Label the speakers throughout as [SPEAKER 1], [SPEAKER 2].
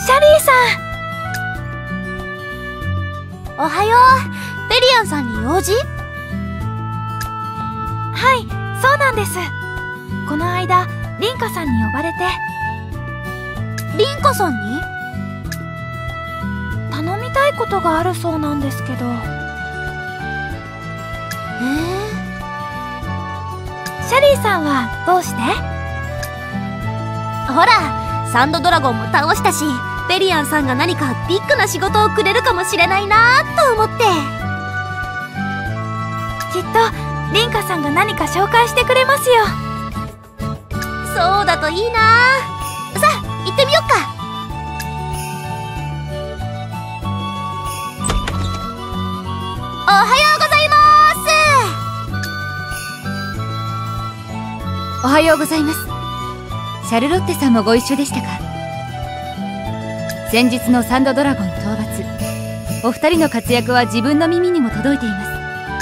[SPEAKER 1] シャリーさん。おはよう。ペリアンさんに用事？はい、そうなんです。この間リンカさんに呼ばれて。リンカさんに？頼みたいことがあるそうなんですけど。シャリーさんはどうして？ほら、サンドドラゴンも倒したし、ペリアンさんが何かビッグな仕事をくれるかもしれないなと思って。きっとリンカさんが何か紹介してくれますよ。そうだといいな。さあ行ってみよっか。おはようございます。
[SPEAKER 2] おはようございます。シャルロッテさんもご一緒でしたか？先日のサンドドラゴン討伐、お二人の活躍は自分の耳にも届いています。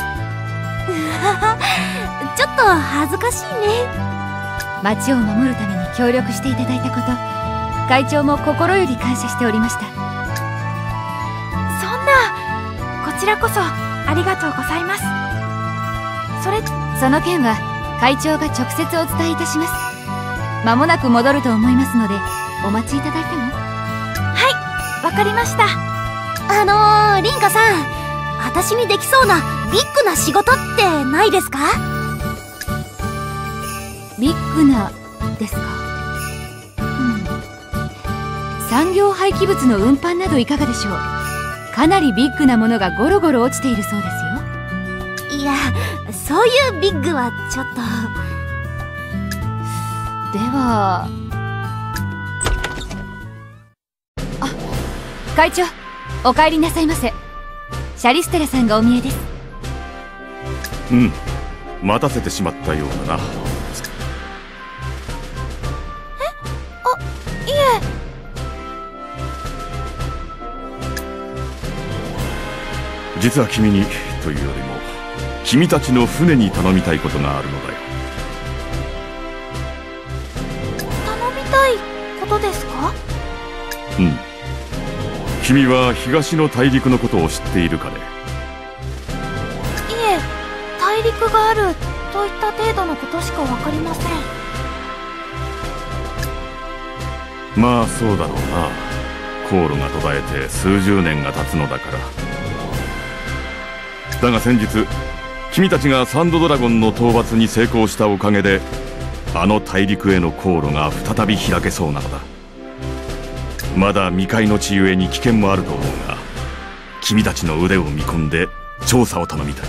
[SPEAKER 1] ちょっと恥ずかしいね。
[SPEAKER 2] 町を守るために協力していただいたこと、会長も心より感謝しておりました。
[SPEAKER 1] そんな、こちらこそありがとうございます。
[SPEAKER 2] その件は会長が直接お伝えいたします。間もなく戻ると思いますので、お待ちいただいても。
[SPEAKER 1] はい、わかりました。
[SPEAKER 3] リンカさん、私にできそうなビッグな仕事ってないですか？
[SPEAKER 2] ビッグなですか？産業廃棄物の運搬などいかがでしょう？かなりビッグなものがゴロゴロ落ちているそうですよ。
[SPEAKER 3] いや、そういうビッグはちょっと。
[SPEAKER 2] では、会長、お帰りなさいませ。シャリステラさんがお見えです。
[SPEAKER 4] 待たせてしまったようだな。
[SPEAKER 1] いえ。
[SPEAKER 4] 実は君にというよりも、君たちの船に頼みたいことがあるのだよ。
[SPEAKER 1] 頼みたいことですか？
[SPEAKER 4] 君は東の大陸のことを知っているかね？
[SPEAKER 1] いえ、大陸があるといった程度のことしかわかりません。
[SPEAKER 4] まあそうだろうな。航路が途絶えて数十年が経つのだから。だが先日、君たちがサンドドラゴンの討伐に成功したおかげで、あの大陸への航路が再び開けそうなのだ。まだ未開の地ゆえに危険もあると思うが、君たちの腕を見込んで調査を頼みたい。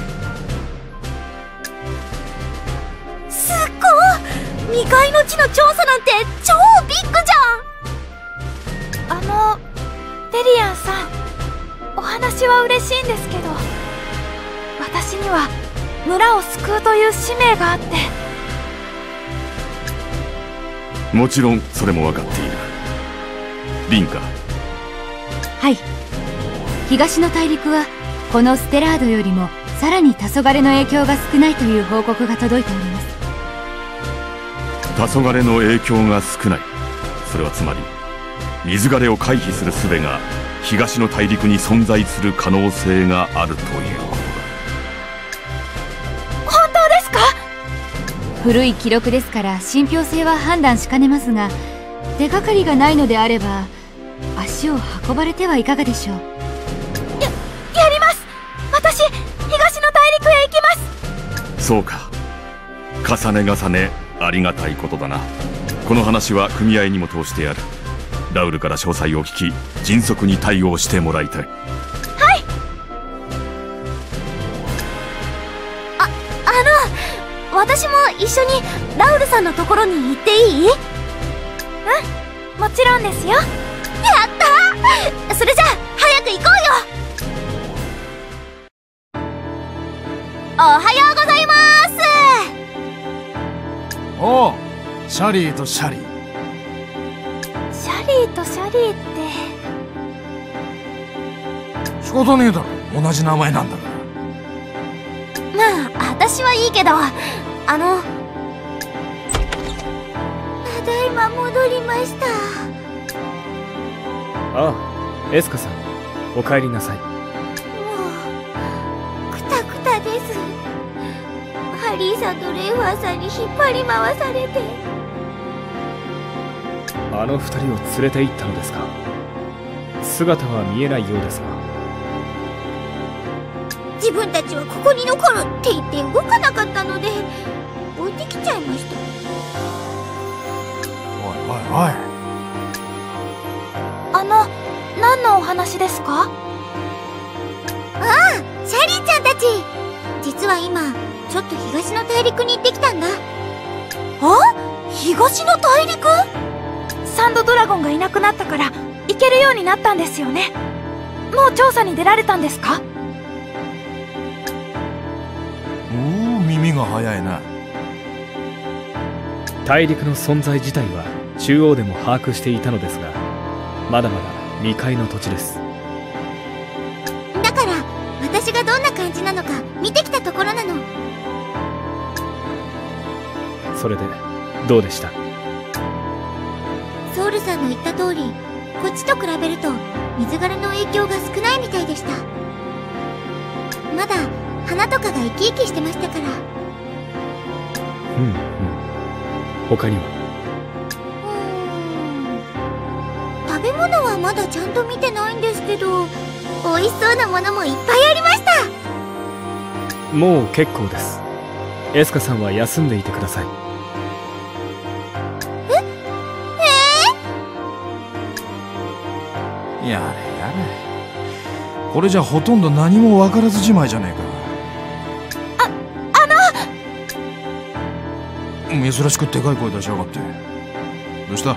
[SPEAKER 3] すっごい！未開の地の調査なんて超ビッグじ
[SPEAKER 1] ゃん。ペリアンさん、お話は嬉しいんですけど、私には村を救うという使命があって。
[SPEAKER 4] もちろんそれも分かっている。リンカ。
[SPEAKER 2] はい。東の大陸はこのステラードよりもさらに黄昏の影響が少ないという報告が届いております。
[SPEAKER 4] 黄昏の影響が少ない。それはつまり水枯れを回避する術が東の大陸に存在する可能性があるということだ。
[SPEAKER 1] 本当ですか？
[SPEAKER 2] 古い記録ですから信憑性は判断しかねますが、手がかりがないのであれば足を運ばれてはいかがでしょう。
[SPEAKER 1] やります。私、東の大陸へ行きます。
[SPEAKER 4] そうか。重ね重ねありがたいことだな。この話は組合にも通してやる。ラウルから詳細を聞き、迅速に対応してもらいたい。
[SPEAKER 1] はい。
[SPEAKER 3] 私も一緒にラウルさんのところに行っていい？
[SPEAKER 1] もちろんですよ。や
[SPEAKER 3] ったー！それじゃあ早く行こうよ。おはようございます。
[SPEAKER 5] おう、シャリーとシャリー。
[SPEAKER 1] シャリーとシャリーって
[SPEAKER 5] 仕方ねえだろ、同じ名前なんだから。
[SPEAKER 3] まあ私はいいけど、ただいま戻りました。
[SPEAKER 6] ああ、エスカさん、お帰りなさい。
[SPEAKER 3] もうクタクタです。ハリーさんとレイファーさんに引っ張り回されて。
[SPEAKER 6] あの二人を連れて行ったのですか？姿は見えないようですが。
[SPEAKER 3] 自分たちはここに残るって言って動かなかったので置いてきちゃいました。
[SPEAKER 5] おいおいおい。
[SPEAKER 1] 何のお話ですか？
[SPEAKER 3] ああ、シャリーちゃんたち。実は今ちょっと東の大陸に行ってきたんだ。
[SPEAKER 1] あ？東の大陸？サンドドラゴンがいなくなったから行けるようになったんですよね。もう調査に出られたんですか？
[SPEAKER 5] おお、耳が早いな。
[SPEAKER 6] 大陸の存在自体は中央でも把握していたのですが、まだまだ未開の土地です。
[SPEAKER 3] だから私がどんな感じなのか見てきたところなの。
[SPEAKER 6] それでどうでした？
[SPEAKER 3] ソウルさんの言った通り、こっちと比べると水枯れの影響が少ないみたいでした。まだ花とかが生き生きしてましたから。
[SPEAKER 6] 他には？
[SPEAKER 3] 食べ物はまだちゃんと見てないんですけど、美味しそうなものもいっぱいありました。
[SPEAKER 6] もう結構です。エスカさんは休んでいてください。
[SPEAKER 5] やれやれ。これじゃほとんど何も分からずじまいじゃねえか。珍しくでかい声出しやがって。どうした？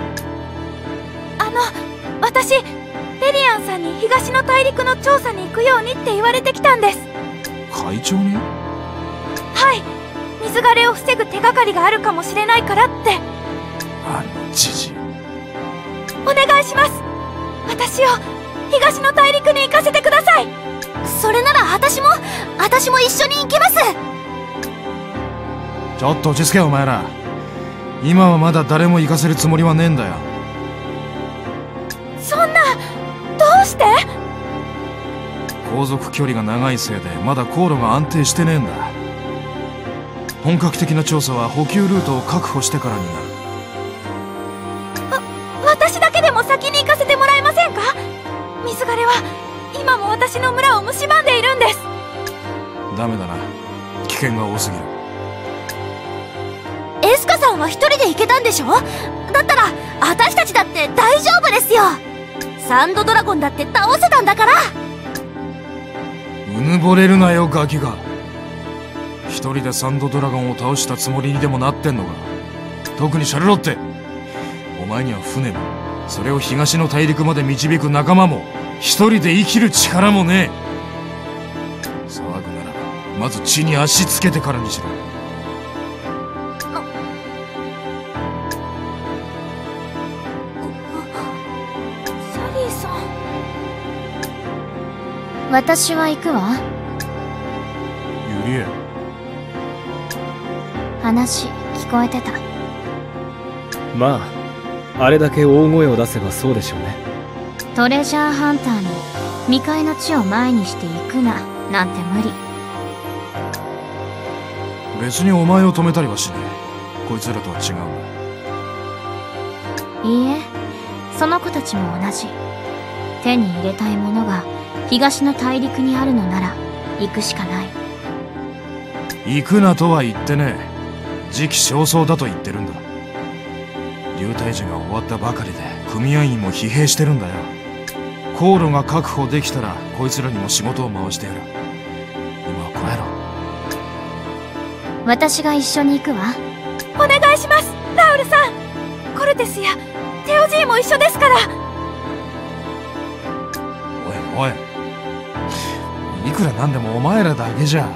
[SPEAKER 1] 私レリアンさんに東の大陸の調査に行くようにって言われてきたんです。
[SPEAKER 5] 会長に？
[SPEAKER 1] はい、水枯れを防ぐ手がかりがあるかもしれないからって。
[SPEAKER 5] あのじじい。
[SPEAKER 1] お願いします。私を東の大陸に行かせてください。
[SPEAKER 3] それなら私も一緒に行きます。
[SPEAKER 5] ちょっと落ち着けよお前ら。今はまだ誰も行かせるつもりはねえんだよ。
[SPEAKER 1] そんな、どうして？
[SPEAKER 5] 航続距離が長いせいでまだ航路が安定してねえんだ。本格的な調査は補給ルートを確保してからになる。
[SPEAKER 1] 私だけでも先に行かせてもらえませんか？水枯れは今も私の村を蝕んでいるんです。
[SPEAKER 5] ダメだな、危険が多すぎる。
[SPEAKER 3] エスカさんは一人で行けたんでしょ？だったら私たちだって大丈夫ですよ。サンドドラゴンだって倒せたんだから。
[SPEAKER 5] うぬぼれるなよガキが。一人でサンドドラゴンを倒したつもりにでもなってんのか。特にシャルロッテ、お前には船もそれを東の大陸まで導く仲間も一人で生きる力もねえ。騒ぐならまず地に足つけてからにしろ。
[SPEAKER 2] 私は行くわ。
[SPEAKER 5] ユリエ、
[SPEAKER 2] 話聞こえてた。
[SPEAKER 6] まあ、あれだけ大声を出せばそうでしょうね。
[SPEAKER 2] トレジャーハンターに未開の地を前にして行くななんて無理。
[SPEAKER 5] 別にお前を止めたりはしねえ。こいつらとは違うんだ。
[SPEAKER 2] いいえ、その子たちも同じ。手に入れたいものが東の大陸にあるのなら行くしかない。
[SPEAKER 5] 行くなとは言ってねえ。時期尚早だと言ってるんだ。流体時が終わったばかりで組合員も疲弊してるんだよ。航路が確保できたらこいつらにも仕事を回してやる。今はこらえろ。
[SPEAKER 2] 私が一緒に行くわ。
[SPEAKER 1] お願いします、ラウルさん。コルテスやテオジーも一緒ですから。
[SPEAKER 5] おいおい、いくらなんでもお前らだけじゃ。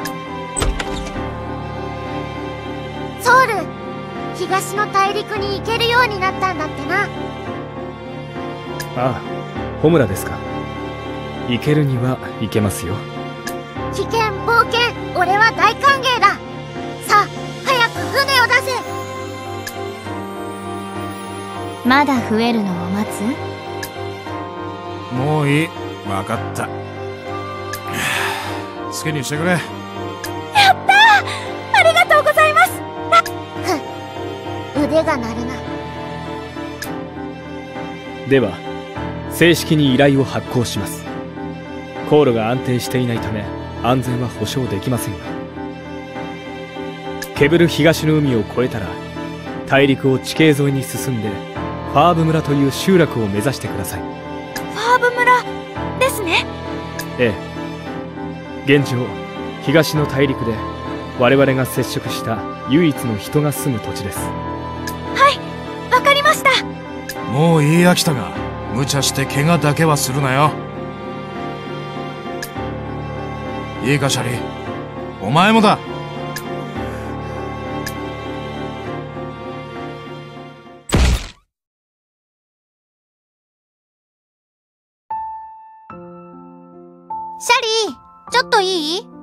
[SPEAKER 3] ソウル、東の大陸に行けるようになったんだってな。
[SPEAKER 6] ああ、ホムラですか。行けるには行けますよ。
[SPEAKER 3] 危険冒険、俺は大歓迎だ。さあ早く船を出せ。
[SPEAKER 2] まだ増えるのを待つ？
[SPEAKER 5] もういい。分かった。好きにしてくれ。
[SPEAKER 1] やったー、ありがとうございます。
[SPEAKER 3] 腕が鳴るな。
[SPEAKER 6] では正式に依頼を発行します。航路が安定していないため安全は保証できませんが、ケブル東の海を越えたら大陸を地形沿いに進んでファーブ村という集落を目指してください。
[SPEAKER 1] ファーブ村ですね。
[SPEAKER 6] ええ、現状東の大陸で我々が接触した唯一の人が住む土地です。
[SPEAKER 1] はい、わかりました。
[SPEAKER 5] もう言い飽きたが、無茶して怪我だけはするなよ。いいかシャリ、お前もだ。
[SPEAKER 3] シャリー、ちょっといい？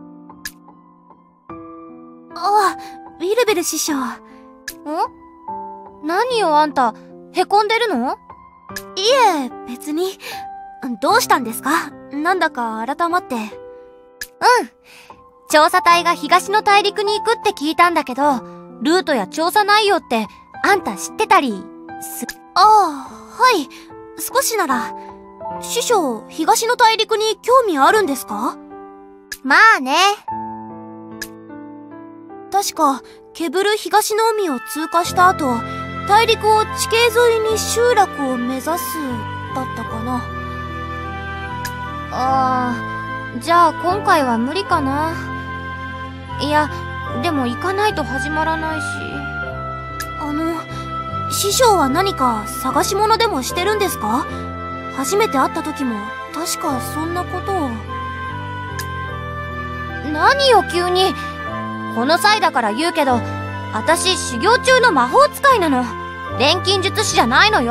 [SPEAKER 1] あ、ウィルベル師匠。
[SPEAKER 3] 何よあんた、へこんでるの？
[SPEAKER 1] いえ、別に。どうしたんですか？なんだか改まって。
[SPEAKER 3] 調査隊が東の大陸に行くって聞いたんだけど、ルートや調査内容ってあんた知ってたり
[SPEAKER 1] ああ、はい。少しなら。師匠、東の大陸に興味あるんですか？
[SPEAKER 3] まあね。
[SPEAKER 1] 確か、ケブル東の海を通過した後、大陸を地形沿いに集落を目指す、だったかな。
[SPEAKER 3] じゃあ今回は無理かな。いや、でも行かないと始まらないし。
[SPEAKER 1] 師匠は何か探し物でもしてるんですか？初めて会った時も、確かそんなことを。
[SPEAKER 3] 何よ急に。この際だから言うけど、私修行中の魔法使いなの。錬金術師じゃないのよ。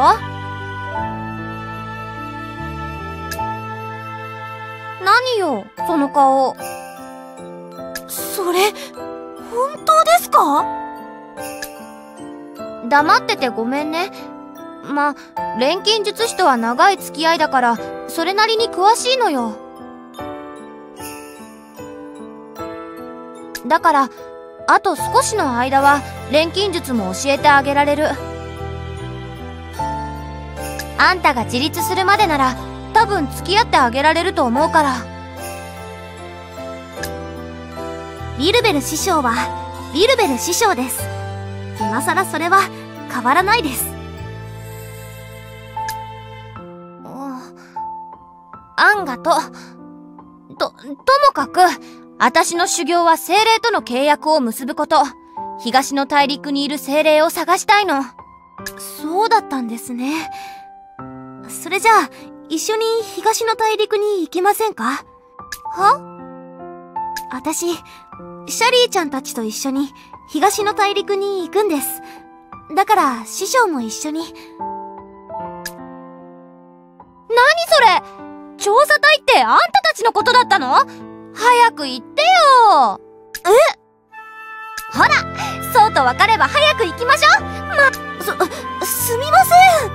[SPEAKER 3] 何よその顔。
[SPEAKER 1] それ、本当ですか？
[SPEAKER 3] 黙っててごめんね。ま、錬金術師とは長い付き合いだから、それなりに詳しいのよ。だから、あと少しの間は錬金術も教えてあげられる。あんたが自立するまでなら、多分付き合ってあげられると思うから。
[SPEAKER 1] ウィルベル師匠は、ウィルベル師匠です。今さらそれは変わらないです。
[SPEAKER 3] あんがともかく、私の修行は精霊との契約を結ぶこと。東の大陸にいる精霊を探したいの。
[SPEAKER 1] そうだったんですね。それじゃあ、一緒に東の大陸に行きませんか？私、シャリーちゃんたちと一緒に東の大陸に行くんです。だから、師匠も一緒に。
[SPEAKER 3] 何それ！調査隊ってあんたたちのことだったの？早く言ってよ。ほら、そうと分かれば早く行きましょう。
[SPEAKER 1] すみません。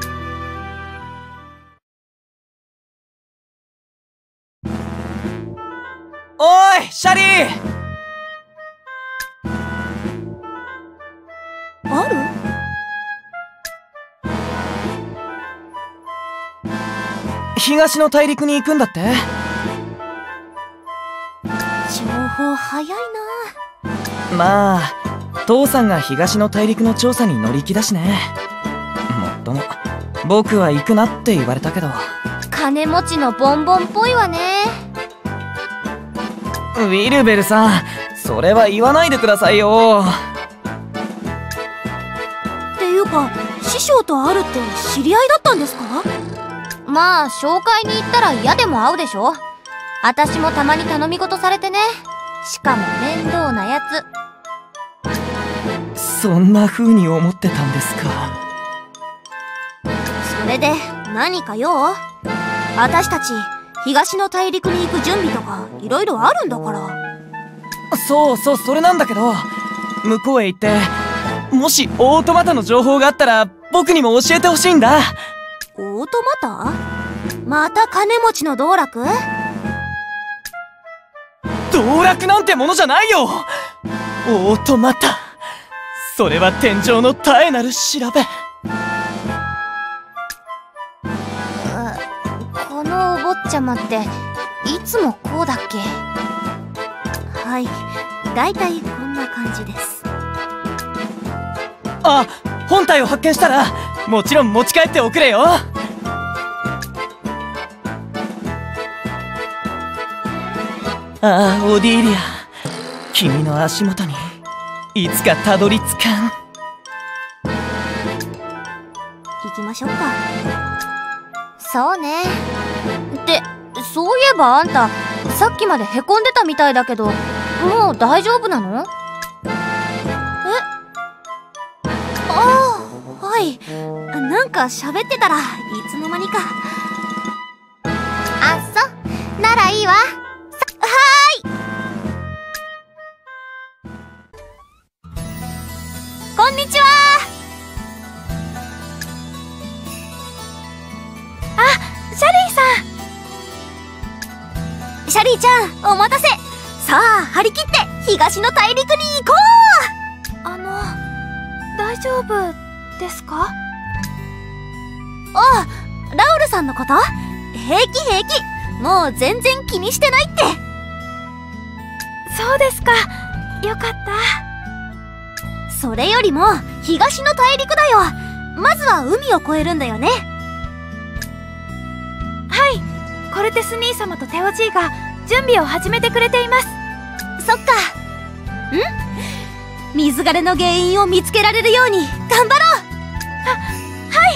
[SPEAKER 7] おい、シャリー！
[SPEAKER 1] ある？
[SPEAKER 7] 東の大陸に行くんだって？
[SPEAKER 1] 情報早いな。
[SPEAKER 7] まあ、父さんが東の大陸の調査に乗り気だしね。もっとも、僕は行くなって言われたけど。
[SPEAKER 3] 金持ちのボンボンっぽいわね。
[SPEAKER 7] ウィルベルさん、それは言わないでくださいよ。
[SPEAKER 1] っていうか、師匠とアルって知り合いだったんですか？
[SPEAKER 3] まあ、紹介に行ったら嫌でも会うでしょ。私もたまに頼み事されてね。しかも面倒なやつ。
[SPEAKER 7] そんな風に思ってたんですか。
[SPEAKER 1] それで何か用？私たち東の大陸に行く準備とかいろいろあるんだから。
[SPEAKER 7] そうそう、それなんだけど、向こうへ行ってもしオートマタの情報があったら僕にも教えてほしいんだ。
[SPEAKER 1] オ
[SPEAKER 3] オートマタ？また金持ちの道楽？
[SPEAKER 7] 道楽なんてものじゃないよ。オートマタ、それは天上の絶えなる調べ。
[SPEAKER 3] このお坊ちゃまっていつもこうだっけ？はい、だいたいこんな感じです。
[SPEAKER 7] あ、本体を発見したらもちろん持ち帰っておくれよ。ああ、オディーリア、君の足元にいつかたどり着かん。
[SPEAKER 3] 行きましょうか。そうね。ってそういえばあんたさっきまでへこんでたみたいだけど、もう大丈夫なの？ああ、はい。なんか喋ってたらいつの間にか。あっそ、ならいいわ。はーい。こんにちは。
[SPEAKER 1] あ、シャリーさ
[SPEAKER 3] ん。シャリーちゃん、お待たせ。さあ、張り切って東の大陸に行こう。
[SPEAKER 1] 大丈夫ですか？
[SPEAKER 3] ああ、ラウルさんのこと？平気平気。もう全然気にしてないって。
[SPEAKER 1] そうですか。よかった。
[SPEAKER 3] それよりも東の大陸だよ。まずは海を越えるんだよね。
[SPEAKER 1] はい、コルテス兄様とテオジーが準備を始めてくれています。
[SPEAKER 3] そっか。水枯れの原因を見つけられるように頑張ろう。
[SPEAKER 1] はい。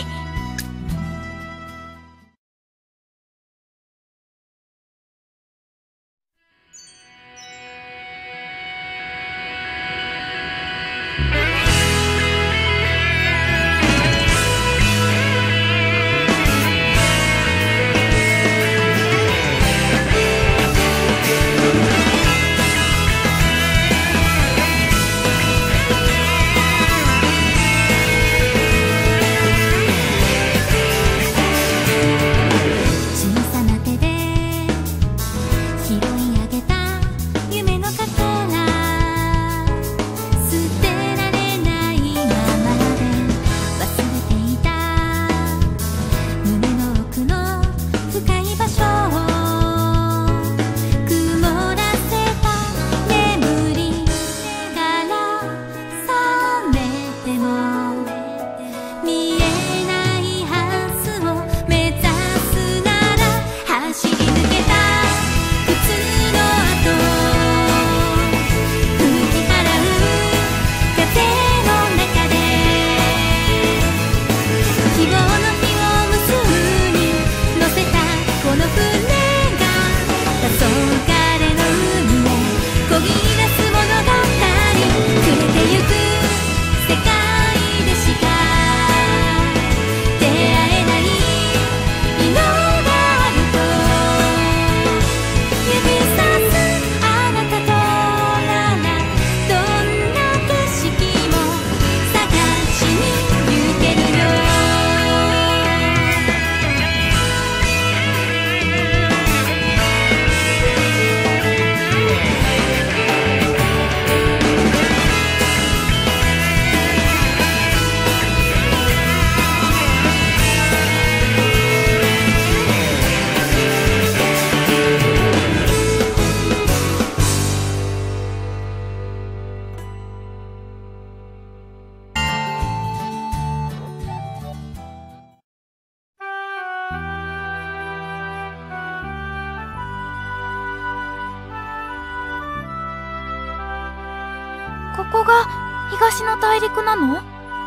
[SPEAKER 1] ここが東の大陸なの？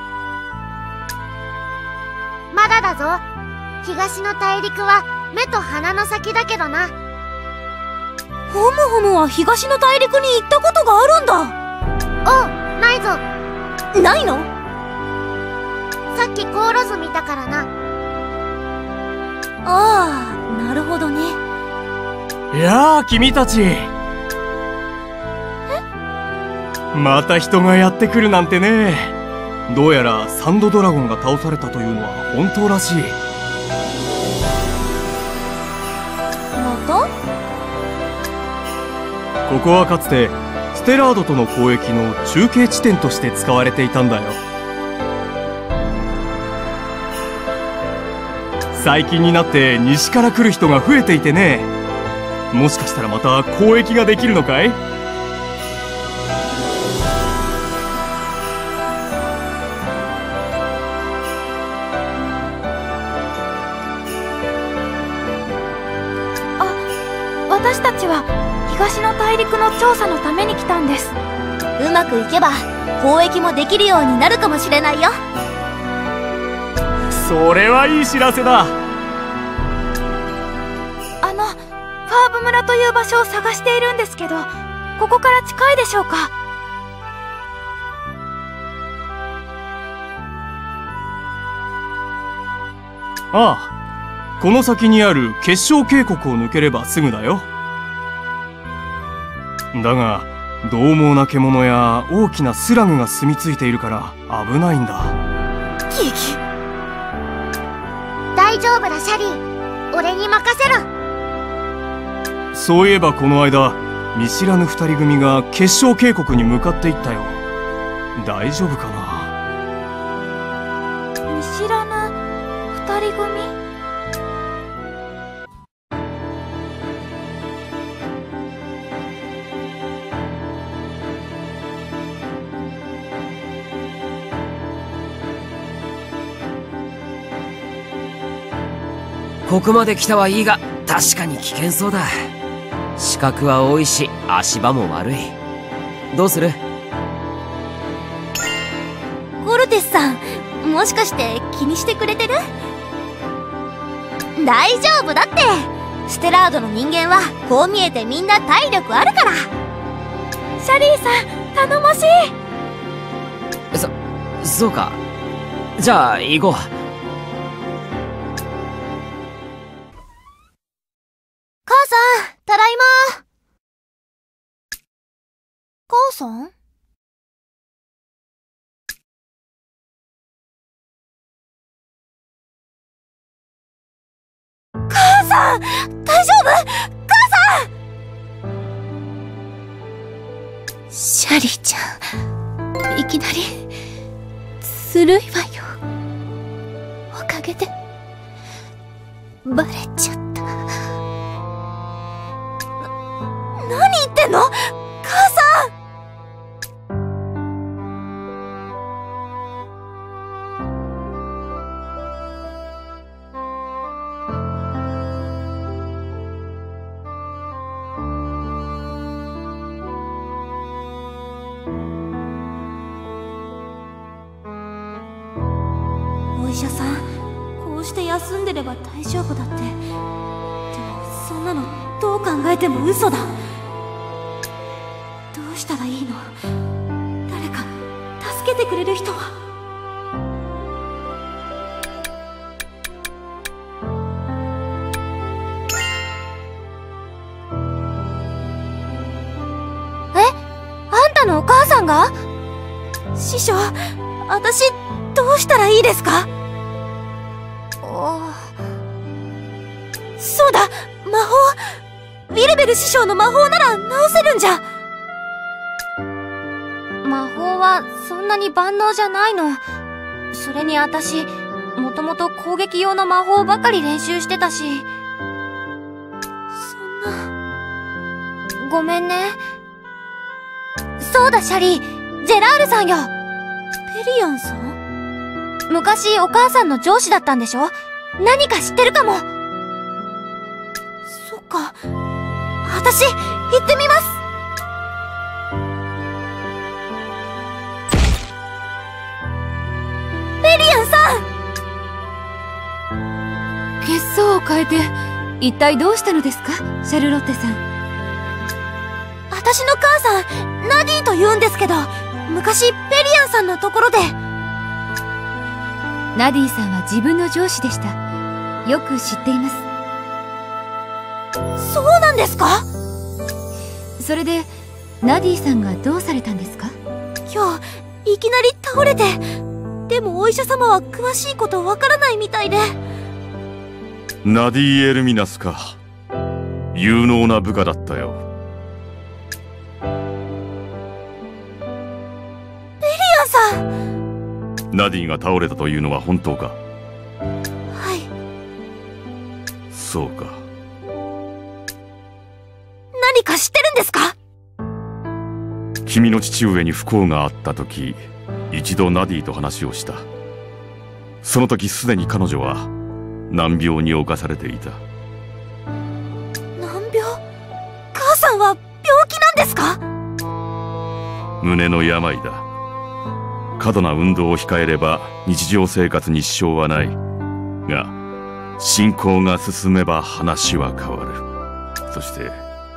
[SPEAKER 3] まだだぞ。東の大陸は目と鼻の先だけどな。ホムホムは東の大陸に行ったことがあるんだ。ないぞ。ないの？さっき航路図見たからな。ああ、なるほどね。
[SPEAKER 5] いやー、君たち。また人がやってくるなんてね。どうやらサンドドラゴンが倒されたというのは本当らしい。
[SPEAKER 3] と？
[SPEAKER 8] ここはかつてステラードとの交易の中継地点として使われていたんだよ。最近になって西から来る人が増えていてね。もしかしたらまた交易ができるのかい？
[SPEAKER 1] 私たちは東の大陸の調査のために来たんです。
[SPEAKER 3] うまくいけば交易もできるようになるかもしれないよ。
[SPEAKER 8] それはいい知らせだ。
[SPEAKER 1] ファーブ村という場所を探しているんですけど、ここから近いでしょうか？
[SPEAKER 8] ああ、この先にある結晶渓谷を抜ければすぐだよ。だが獰猛な獣や大きなスラグが住み着いているから危ないんだ。
[SPEAKER 3] ギギ。大丈夫だシャリー、俺に任せろ。
[SPEAKER 8] そういえばこの間見知らぬ二人組が結晶渓谷に向かっていったよ。大丈夫かな？
[SPEAKER 1] 見知らぬ二人組？
[SPEAKER 9] ここまで来たはいいが確かに危険そうだ。死角は多いし足場も悪い。どうする？
[SPEAKER 3] コルテスさん、もしかして気にしてくれてる？大丈夫だって。ステラードの人間はこう見えてみんな体力あるから。
[SPEAKER 1] シャリーさん、頼もしい。
[SPEAKER 9] そうか。じゃあ行こう。
[SPEAKER 3] 母さん、ただいま。母さん？母さん、大丈夫？母さん！シャリーちゃん、いきなりずるいわよ。おかげでバレちゃった。何言ってんの？母さん！お医者さん、こうして休んでれば大丈夫だって。でもそんなのどう考えても嘘だ。どうしたらいいの？誰か助けてくれる人は？え？あんたのお母さんが？師匠、私どうしたらいいですか？そうだ、魔法。ウィルベル師匠の魔法なら直せるんじゃ。魔法はそんなに万能じゃないの。それに私、もともと攻撃用の魔法ばかり練習してたし。そんな。ごめんね。そうだシャリー、ジェラールさんよ。ペリアンさん？昔お母さんの上司だったんでしょ？何か知ってるかも。そっか。私、行ってみます。ペリアンさん！
[SPEAKER 2] 血相を変えて一体どうしたのですか、シャルロッテさん。
[SPEAKER 3] 私の母さん、ナディと言うんですけど、昔ペリアンさんのところで。
[SPEAKER 2] ナディさんは自分の上司でした。よく知っています。
[SPEAKER 3] そうなんですか？
[SPEAKER 2] それでナディさんがどうされたんですか？
[SPEAKER 3] 今日いきなり倒れて。でもお医者様は詳しいことわからないみたいで。
[SPEAKER 4] ナディ・エルミナスか。 有能な部下だったよ。
[SPEAKER 3] ベリアンさん。
[SPEAKER 4] ナディが倒れたというのは本当か？
[SPEAKER 3] はい。
[SPEAKER 4] そうか。
[SPEAKER 3] 何か知ってるんですか？
[SPEAKER 4] 君の父上に不幸があった時、一度ナディと話をした。その時すでに彼女は難病に侵されていた。
[SPEAKER 3] 難病？母さんは病気なんですか？
[SPEAKER 4] 胸の病だ。過度な運動を控えれば日常生活に支障はないが、進行が進めば話は変わる。そして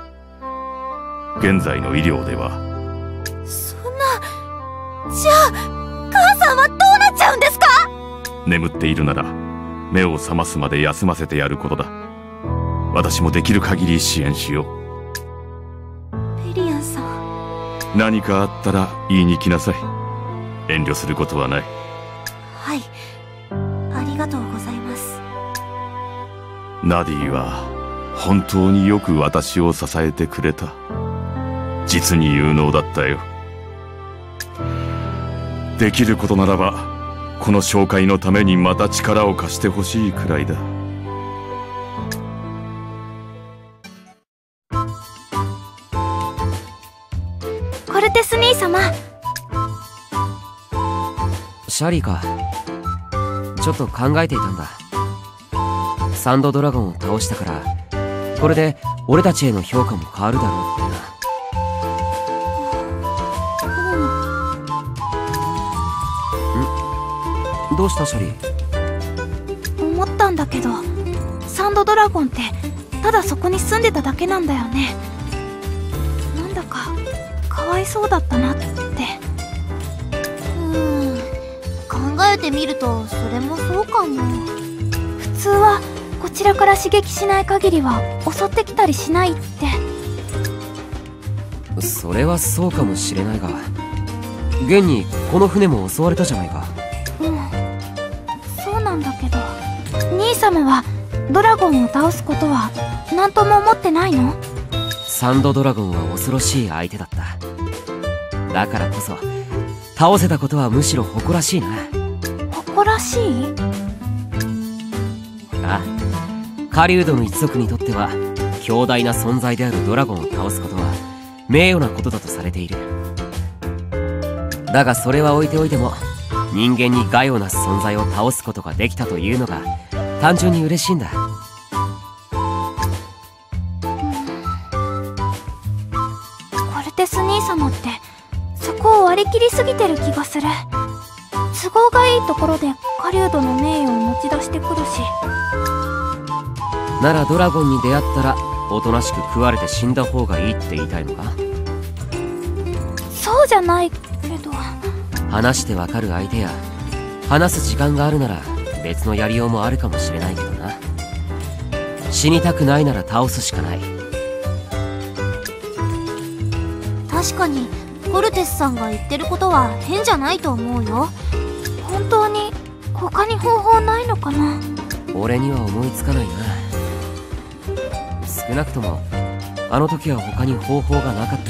[SPEAKER 4] 現在の医療では。
[SPEAKER 3] そんな。じゃあ母さんはどうなっちゃうんですか？
[SPEAKER 4] 眠っているなら目を覚ますまで休ませてやることだ。私もできる限り支援しよう。
[SPEAKER 3] ベリアンさん。
[SPEAKER 4] 何かあったら言いに来なさい。遠慮することはない。
[SPEAKER 3] はい、ありがとうございます。
[SPEAKER 4] ナディは本当によく私を支えてくれた。実に有能だったよ。できることならばこの紹介のためにまた力を貸してほしいくらいだ。
[SPEAKER 1] コルテス兄様。
[SPEAKER 9] シャリーか。ちょっと考えていたんだ。サンドドラゴンを倒したからこれで俺たちへの評価も変わるだろうってな。どうしたシャリー？
[SPEAKER 1] 思ったんだけど、サンドドラゴンってただそこに住んでただけなんだよね。なんだかかわいそうだったなって。
[SPEAKER 3] 考えてみるとそれもそうかも。
[SPEAKER 1] 普通はこちらから刺激しない限りは襲ってきたりしないって。
[SPEAKER 9] それはそうかもしれないが、現にこの船も襲われたじゃないか。
[SPEAKER 1] そうなんだけど、兄様はドラゴンを倒すことは何とも思ってないの？
[SPEAKER 9] サンドドラゴンは恐ろしい相手だった。だからこそ倒せたことはむしろ誇らしいな。
[SPEAKER 1] 誇らしい？
[SPEAKER 9] ああ、狩人の一族にとっては強大な存在であるドラゴンを倒すことは名誉なことだとされている。だがそれは置いておいても、人間に害をなす存在を倒すことができたというのが単純に嬉しいんだ。
[SPEAKER 1] コルテス兄様ってそこを割り切りすぎてる気がする。都合がいいところで狩人の名誉を持ち出してくるし。
[SPEAKER 9] ならドラゴンに出会ったらおとなしく食われて死んだ方がいいって言いたいのか？
[SPEAKER 1] そうじゃないけど。
[SPEAKER 9] 話してわかる相手や話す時間があるなら別のやりようもあるかもしれないけどな。死にたくないなら倒すしかない。
[SPEAKER 3] 確かにコルテスさんが言ってることは変じゃないと思うよ。
[SPEAKER 1] 本当に他に方法ないのかな？
[SPEAKER 9] 俺には思いつかないな。少なくともあの時は他に方法がなかった。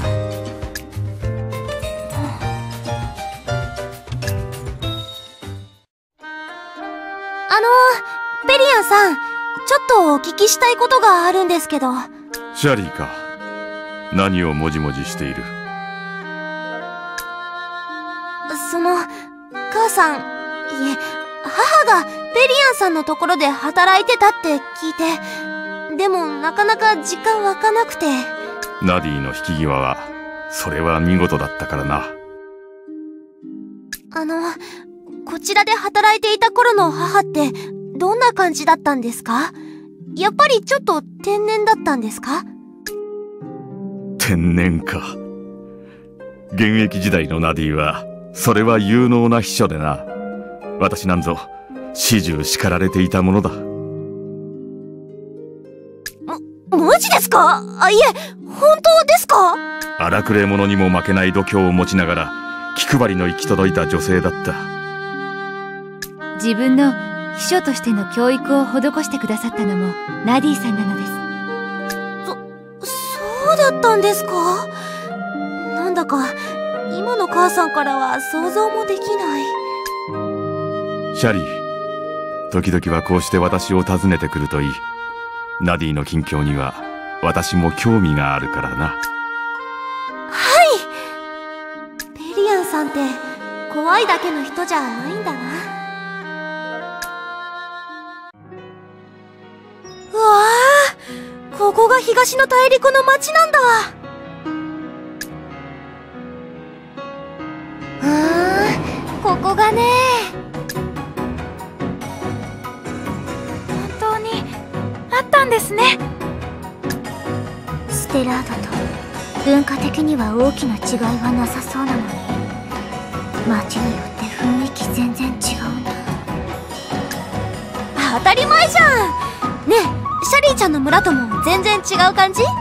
[SPEAKER 3] ベリアンさん、ちょっとお聞きしたいことがあるんですけど。
[SPEAKER 4] シャリーか。何をもじもじしている？
[SPEAKER 3] 母さん、いえ、母がベリアンさんのところで働いてたって聞いて、でもなかなか時間湧かなくて。
[SPEAKER 4] ナディの引き際は、それは見事だったからな。
[SPEAKER 3] こちらで働いていた頃の母ってどんな感じだったんですか？やっぱりちょっと天然だったんですか？
[SPEAKER 4] 天然か。現役時代のナディはそれは有能な秘書でな。私なんぞ始終叱られていたものだ。
[SPEAKER 3] マジですか？いえ、本当ですか？
[SPEAKER 4] 荒くれ者にも負けない度胸を持ちながら気配りの行き届いた女性だった。
[SPEAKER 2] 自分の秘書としての教育を施してくださったのもナディさんなのです。
[SPEAKER 3] そうだったんですか。なんだか今の母さんからは想像もできない。
[SPEAKER 4] シャリー、時々はこうして私を訪ねてくるといい。ナディの近況には私も興味があるからな。
[SPEAKER 3] はい。ペリアンさんって怖いだけの人じゃないんだな。うわあ、ここが東の大陸の町なんだ。ここがね。
[SPEAKER 1] 本当にあったんですね。
[SPEAKER 3] ステラードと文化的には大きな違いはなさそうなのに、街によって雰囲気全然違うんだ。当たり前じゃん。ねえ、シャリーちゃんの村とも全然違う感じ？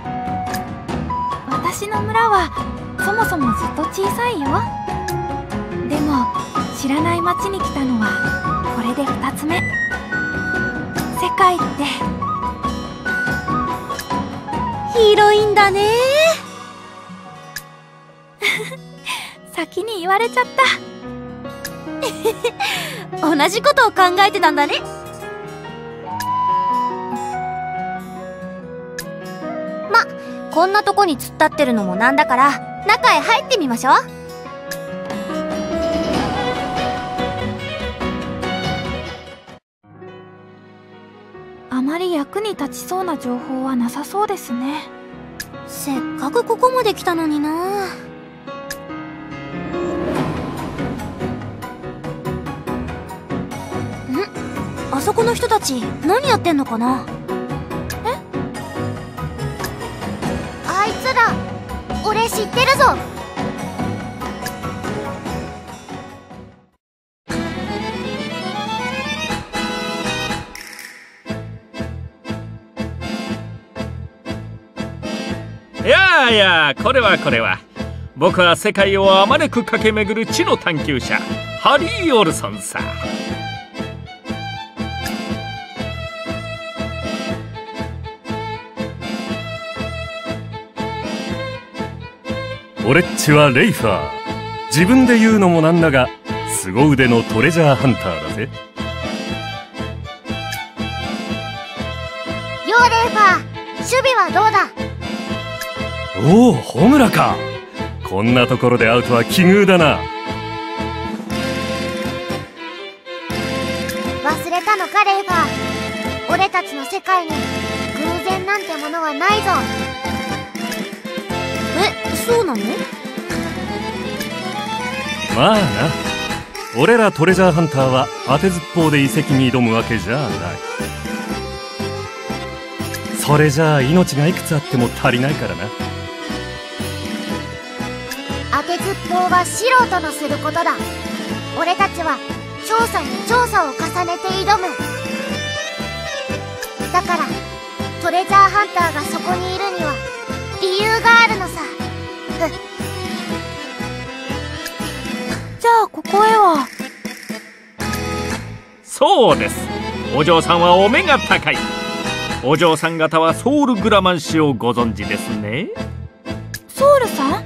[SPEAKER 1] 私の村はそもそもずっと小さいよ。でも知らない町に来たのはこれで2つ目。世界って
[SPEAKER 3] 広いんだね。
[SPEAKER 1] 先に言われちゃった。
[SPEAKER 3] 同じことを考えてたんだね。ま、こんなとこに突っ立ってるのもなんだから中へ入ってみましょう。
[SPEAKER 1] あまり役に立ちそうな情報はなさそうですね。
[SPEAKER 3] せっかくここまで来たのにな。あそこの人たち何やってんのかな。あいつら俺知ってるぞ。
[SPEAKER 10] いやいや、これは僕は世界をあまねく駆け巡る地の探求者ハリー・オルソンさ。
[SPEAKER 8] 俺っちはレイファー。自分で言うのもなんだが凄腕のトレジャーハンターだぜ。
[SPEAKER 3] ようレイファー、守備はどうだ。
[SPEAKER 8] おお、ホムラか。こんなところで会うとは奇遇だな。
[SPEAKER 3] 忘れたのかレイファー。俺たちの世界に偶然なんてものはないぞ。そうなの？
[SPEAKER 8] まあな、俺らトレジャーハンターは当てずっぽうで遺跡に挑むわけじゃない。それじゃあ命がいくつあっても足りないからな。
[SPEAKER 3] 当てずっぽうは素人のすることだ。俺たちは調査に調査を重ねて挑む。だからトレジャーハンターがそこにいるには理由があるのさ。
[SPEAKER 1] じゃあここへは。
[SPEAKER 10] そうです、お嬢さんはお目が高い。お嬢さん方はソウルグラマン氏をご存知ですね。
[SPEAKER 1] ソウルさん？はい、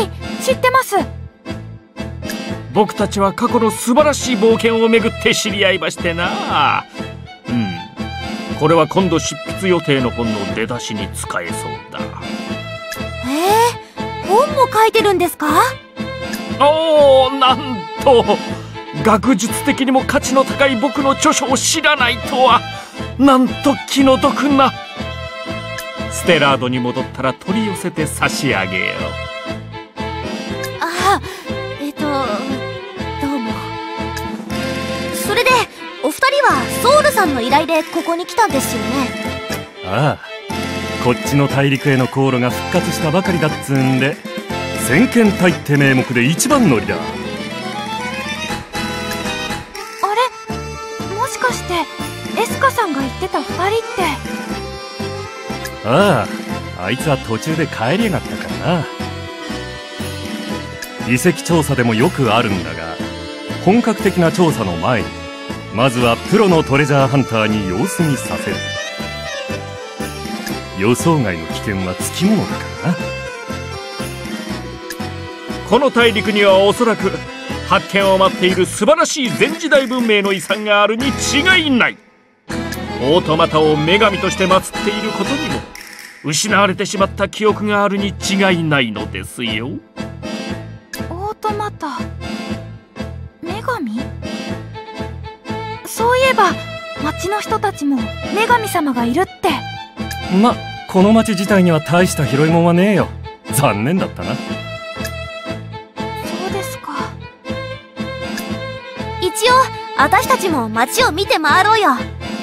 [SPEAKER 1] 知ってます。
[SPEAKER 10] 僕たちは過去の素晴らしい冒険をめぐって知り合いましてな。これは今度執筆予定の本の出だしに使えそうだ。
[SPEAKER 3] 本も書いてるんですか？
[SPEAKER 10] おー、なんと学術的にも価値の高い僕の著書を知らないとは。なんと気の毒な。ステラードに戻ったら取り寄せて差し上げよう。
[SPEAKER 3] どうも。それでお二人はソウルさんの依頼でここに来たんですよね。
[SPEAKER 8] ああ、こっちの大陸への航路が復活したばかりだっつうんで、先見隊って名目で一番乗りだ。
[SPEAKER 1] あれ、もしかしてエスカさんが言ってた2人って。
[SPEAKER 8] ああ、あいつは途中で帰りやがったからな。遺跡調査でもよくあるんだが、本格的な調査の前にまずはプロのトレジャーハンターに様子見させる。
[SPEAKER 6] 予想外の危険はつきものだからな。
[SPEAKER 10] この大陸にはおそらく発見を待っている素晴らしい前時代文明の遺産があるに違いない。オートマタを女神として祀っていることにも失われてしまった記憶があるに違いないのですよ。
[SPEAKER 1] オートマタ、女神？そういえば町の人たちも女神様がいるって。
[SPEAKER 6] ま、この町自体には大した広いもんはねえよ。残念だったな。
[SPEAKER 1] そうですか。
[SPEAKER 3] 一応私たちも街を見て回ろうよ。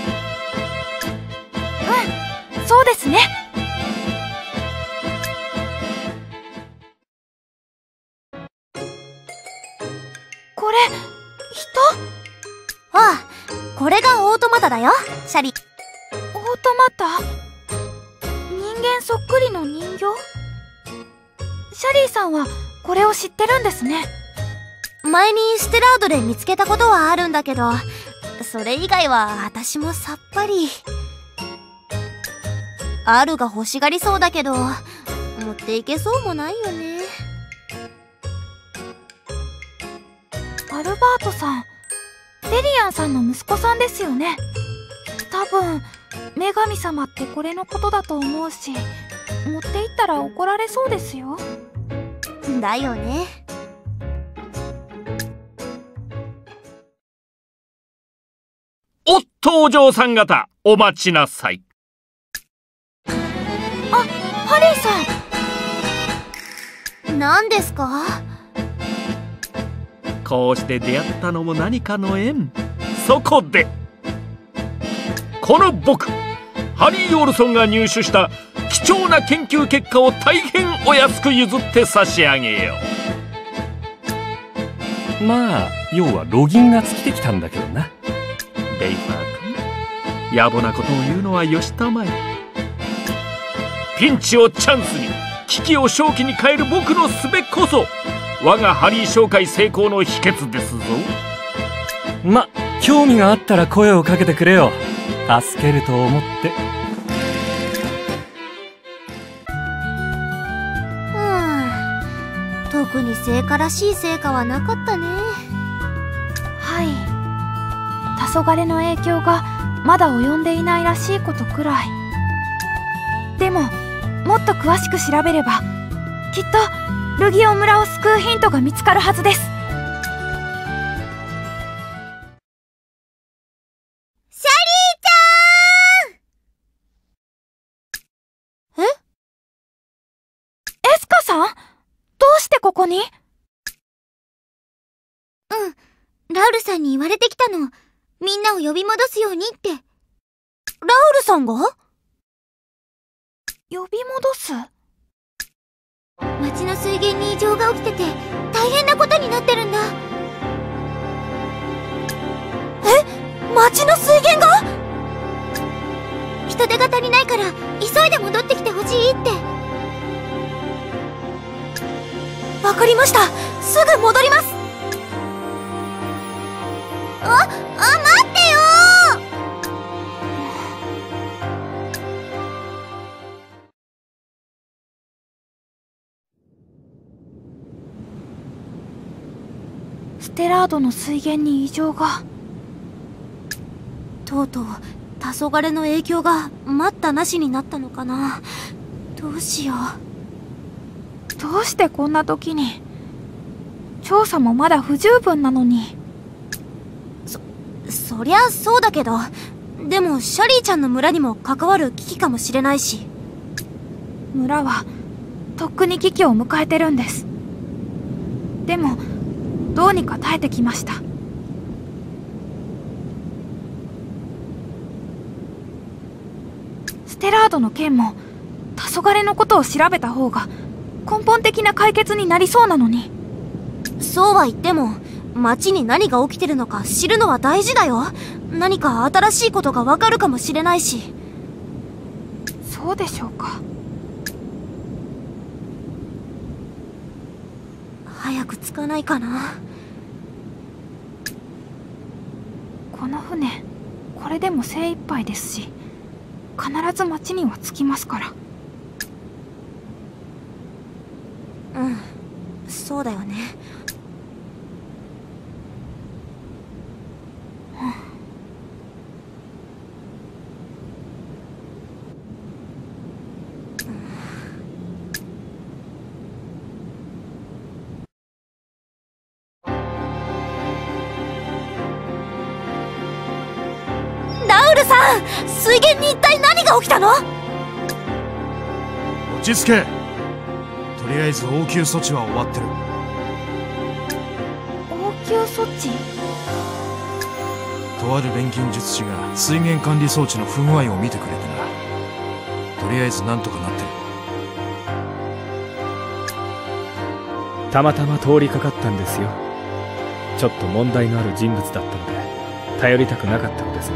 [SPEAKER 1] うん、そうですね。これ人？
[SPEAKER 3] ああ、これがオートマタだよ、シャリ。
[SPEAKER 1] オートマタ？人間そっくりの人形？シャリーさんはこれを知ってるんですね。
[SPEAKER 3] 前にステラードで見つけたことはあるんだけど、それ以外は私もさっぱり。アルが欲しがりそうだけど、持っていけそうもないよね。
[SPEAKER 1] アルバートさん、デリアンさんの息子さんですよね。多分女神様ってこれのことだと思うし、持っていったら怒られそうですよ。
[SPEAKER 3] だよね。
[SPEAKER 10] おっと、お嬢さん方、お待ちなさい。
[SPEAKER 1] あ、ハリーさん。
[SPEAKER 3] 何ですか？
[SPEAKER 10] こうして出会ったのも何かの縁。そこでこの僕ハリー・オルソンが入手した貴重な研究結果を大変お安く譲って差し上げよ
[SPEAKER 6] う。まあ要はロギンが尽きてきたんだけどな。
[SPEAKER 10] ベイファー君、野暮なことを言うのはよしたまえ。ピンチをチャンスに、危機を正気に変える僕の術こそ我がハリー紹介成功の秘訣ですぞ。
[SPEAKER 6] ま、興味があったら声をかけてくれよ。助けると思って。
[SPEAKER 3] 特に成果らしい成果はなかったね。
[SPEAKER 1] はい。黄昏の影響がまだ及んでいないらしいことくらい。でももっと詳しく調べればきっとルギオ村を救うヒントが見つかるはずです。
[SPEAKER 3] シャリーちゃん！え？
[SPEAKER 1] エスカさん？どうしてここに？
[SPEAKER 3] ラウルさんに言われてきたの。みんなを呼び戻すようにって。ラウルさんが？
[SPEAKER 1] 呼び戻す？
[SPEAKER 3] 町の水源に異常が起きてて大変なことになってるんだ。え？町の水源が？人手が足りないから急いで戻ってきてほしいって。わかりました。すぐ戻ります。待ってよ
[SPEAKER 1] ステラードの水源に異常が。
[SPEAKER 3] とうとう黄昏の影響が待ったなしになったのかな。どうしよ
[SPEAKER 1] う。どうしてこんな時に。調査もまだ不十分なのに。
[SPEAKER 3] そりゃそうだけど、でもシャリーちゃんの村にも関わる危機かもしれないし。
[SPEAKER 1] 村はとっくに危機を迎えてるんです。でもどうにか耐えてきました。ステラードの件も黄昏のことを調べた方が根本的な解決になりそうなのに。
[SPEAKER 3] そうは言っても町に何が起きてるのか知るのは大事だよ。何か新しいことがわかるかもしれないし。
[SPEAKER 1] そうでしょうか。
[SPEAKER 3] 早く着かないかな。
[SPEAKER 1] この船これでも精一杯ですし、 必ず町には着きますから。
[SPEAKER 3] うん、そうだよね。ラウルさん、水源に一体何が起きたの？
[SPEAKER 5] 落ち着け。とりあえず応急措置は終わってる。
[SPEAKER 1] 応急措置？
[SPEAKER 5] とある錬金術師が水源管理装置の不具合を見てくれてな。とりあえずなんとかなってる。
[SPEAKER 6] たまたま通りかかったんですよ。ちょっと問題のある人物だったので頼りたくなかったのですが。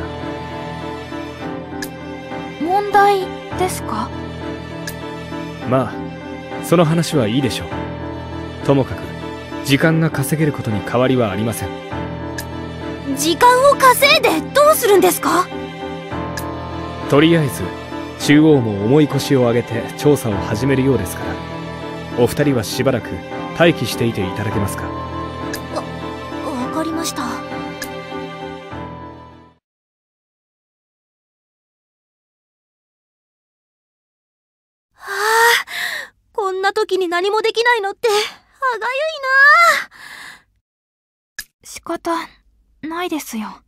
[SPEAKER 1] 問題ですか？
[SPEAKER 6] まあその話はいいでしょう。ともかく時間が稼げることに変わりはありません。
[SPEAKER 3] 時間を稼いでどうするんですか？
[SPEAKER 6] とりあえず中央も重い腰を上げて調査を始めるようですから、お二人はしばらく待機していていただけますか？
[SPEAKER 3] わかりました。こんな時に何もできないのって歯がゆいな。
[SPEAKER 1] 仕方ないですよ。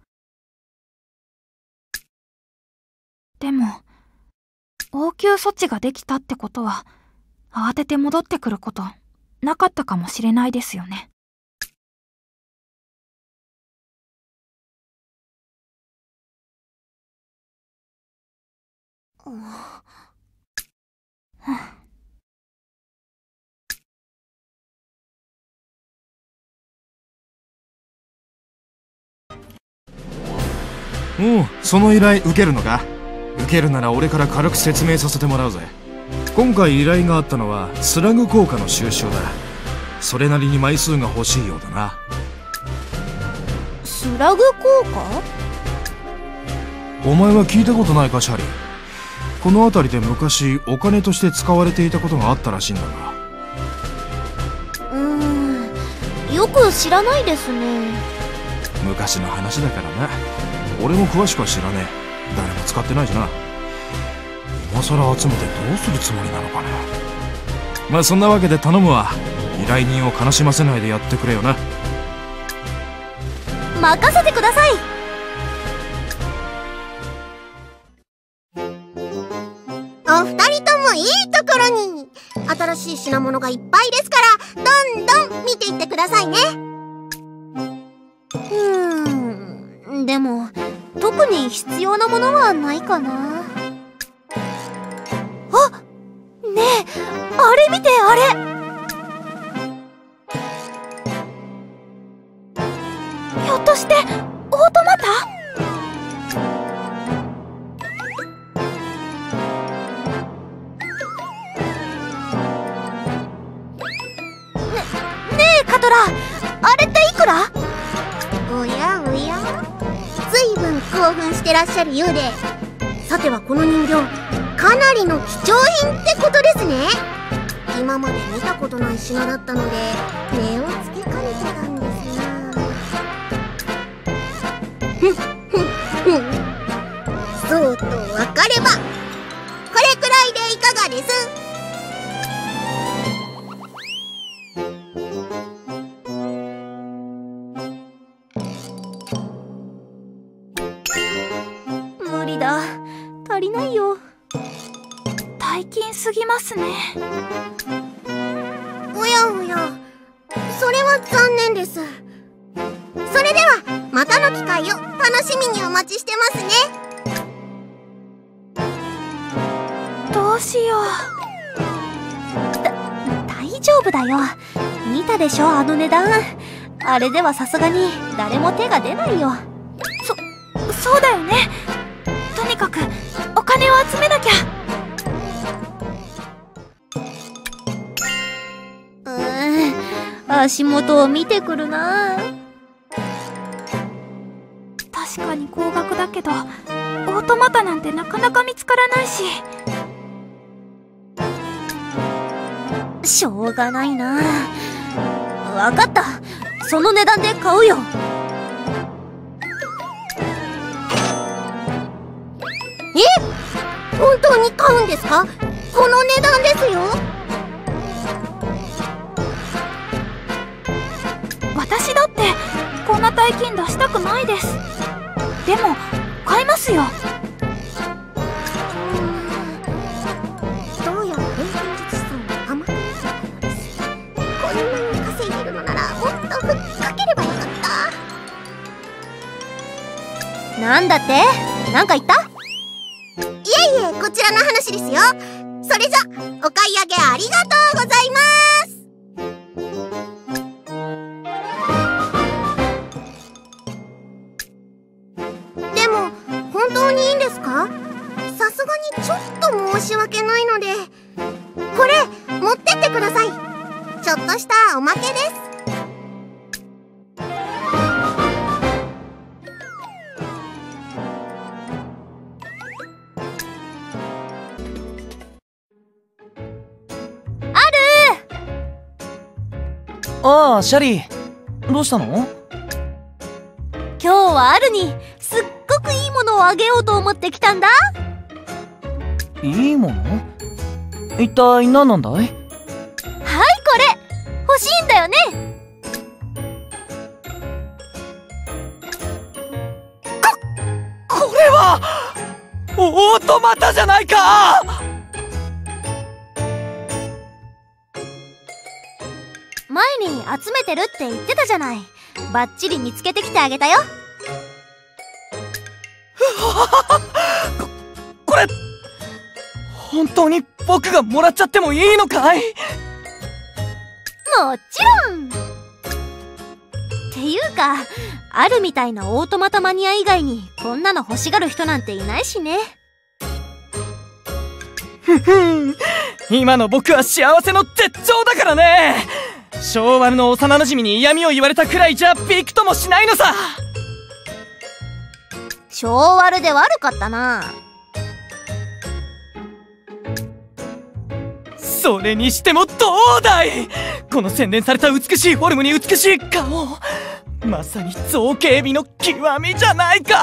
[SPEAKER 1] でも応急措置ができたってことは慌てて戻ってくることなかったかもしれないですよね。
[SPEAKER 5] おう、その依頼受けるのか？受けるなら俺から軽く説明させてもらうぜ。今回依頼があったのはスラグ効果の収集だ。それなりに枚数が欲しいようだな。
[SPEAKER 3] スラグ効果？
[SPEAKER 5] お前は聞いたことないか、シャリ。この辺りで昔お金として使われていたことがあったらしいんだが。
[SPEAKER 3] よく知らないですね。
[SPEAKER 5] 昔の話だからな。俺も詳しくは知らねえ。誰も使ってないしな。今さら集めてどうするつもりなのかな。まあそんなわけで頼むわ。依頼人を悲しませないでやってくれよな。
[SPEAKER 3] 任せてください。
[SPEAKER 11] お二人ともいいところに。新しい品物がいっぱいですから、どんどん見ていってくださいね。
[SPEAKER 3] でも特に必要なものはないかな。あ、ねえ、あれ見て、あれ。
[SPEAKER 1] ひょっとしてオートマタ？
[SPEAKER 3] ねえカトラ、あれっていくら？
[SPEAKER 11] おやおや、ずいぶん興奮してらっしゃるようで。さてはこの人形、かなりの貴重品ってことですね。今まで見たことない品だったので目をつけかねてたんですが。そうと分かればこれくらいでいかがです？
[SPEAKER 3] 無理だ、足りないよ。
[SPEAKER 1] 大金すぎますね。
[SPEAKER 11] おやおや、それは残念です。それではまたの機会を楽しみにお待ちしてますね。
[SPEAKER 1] どうしよう。
[SPEAKER 3] 大丈夫だよ。見たでしょ、あの値段。あれではさすがに誰も手が出ないよ。
[SPEAKER 1] そうだよね。とにかくお金を集めなきゃ。
[SPEAKER 3] 足元を見てくるな。
[SPEAKER 1] 確かに高額だけどオートートマタなんてなかなか見つからないし。
[SPEAKER 3] しょうがないな。わかった、その値段で買うよ。
[SPEAKER 11] え、本当に買うんですか？この値段ですよ。
[SPEAKER 1] 私だってこんな大金出したくないです。でも買いますよ。
[SPEAKER 11] どうやら錬金術師さんは余っているようです。こんなに稼いでるのならもっとふっかければよかった。
[SPEAKER 3] なんだって？なんか言った？
[SPEAKER 11] いえいえ、こちらの話ですよ。それじゃお買い上げありがとうございます。でも本当にいいんですか？さすがにちょっと申し訳ないので、これ持ってってください。ちょっとしたおまけです。
[SPEAKER 7] ああ、シャリー、どうしたの？
[SPEAKER 3] 今日はアルにすっごくいいものをあげようと思ってきたんだ。
[SPEAKER 7] いいもの？一体何なんだい？
[SPEAKER 3] はい、これ欲しいんだよね。
[SPEAKER 7] これはオートマタじゃないか！
[SPEAKER 3] 前に集めてるって言ってたじゃない。バッチリ見つけてきてあげたよ。
[SPEAKER 7] これ本当に僕がもらっちゃってもいいのかい？
[SPEAKER 3] もちろん。っていうか、あるみたいなオートマタマニア以外にこんなの欲しがる人なんていないしね。
[SPEAKER 7] ふふん、今の僕は幸せの絶頂だからね。昭和の幼馴染に嫌味を言われたくらいじゃびくともしないのさ。
[SPEAKER 3] 昭和で悪かったな。
[SPEAKER 7] それにしてもどうだい、この洗練された美しいフォルムに美しい顔、まさに造形美の極みじゃないか。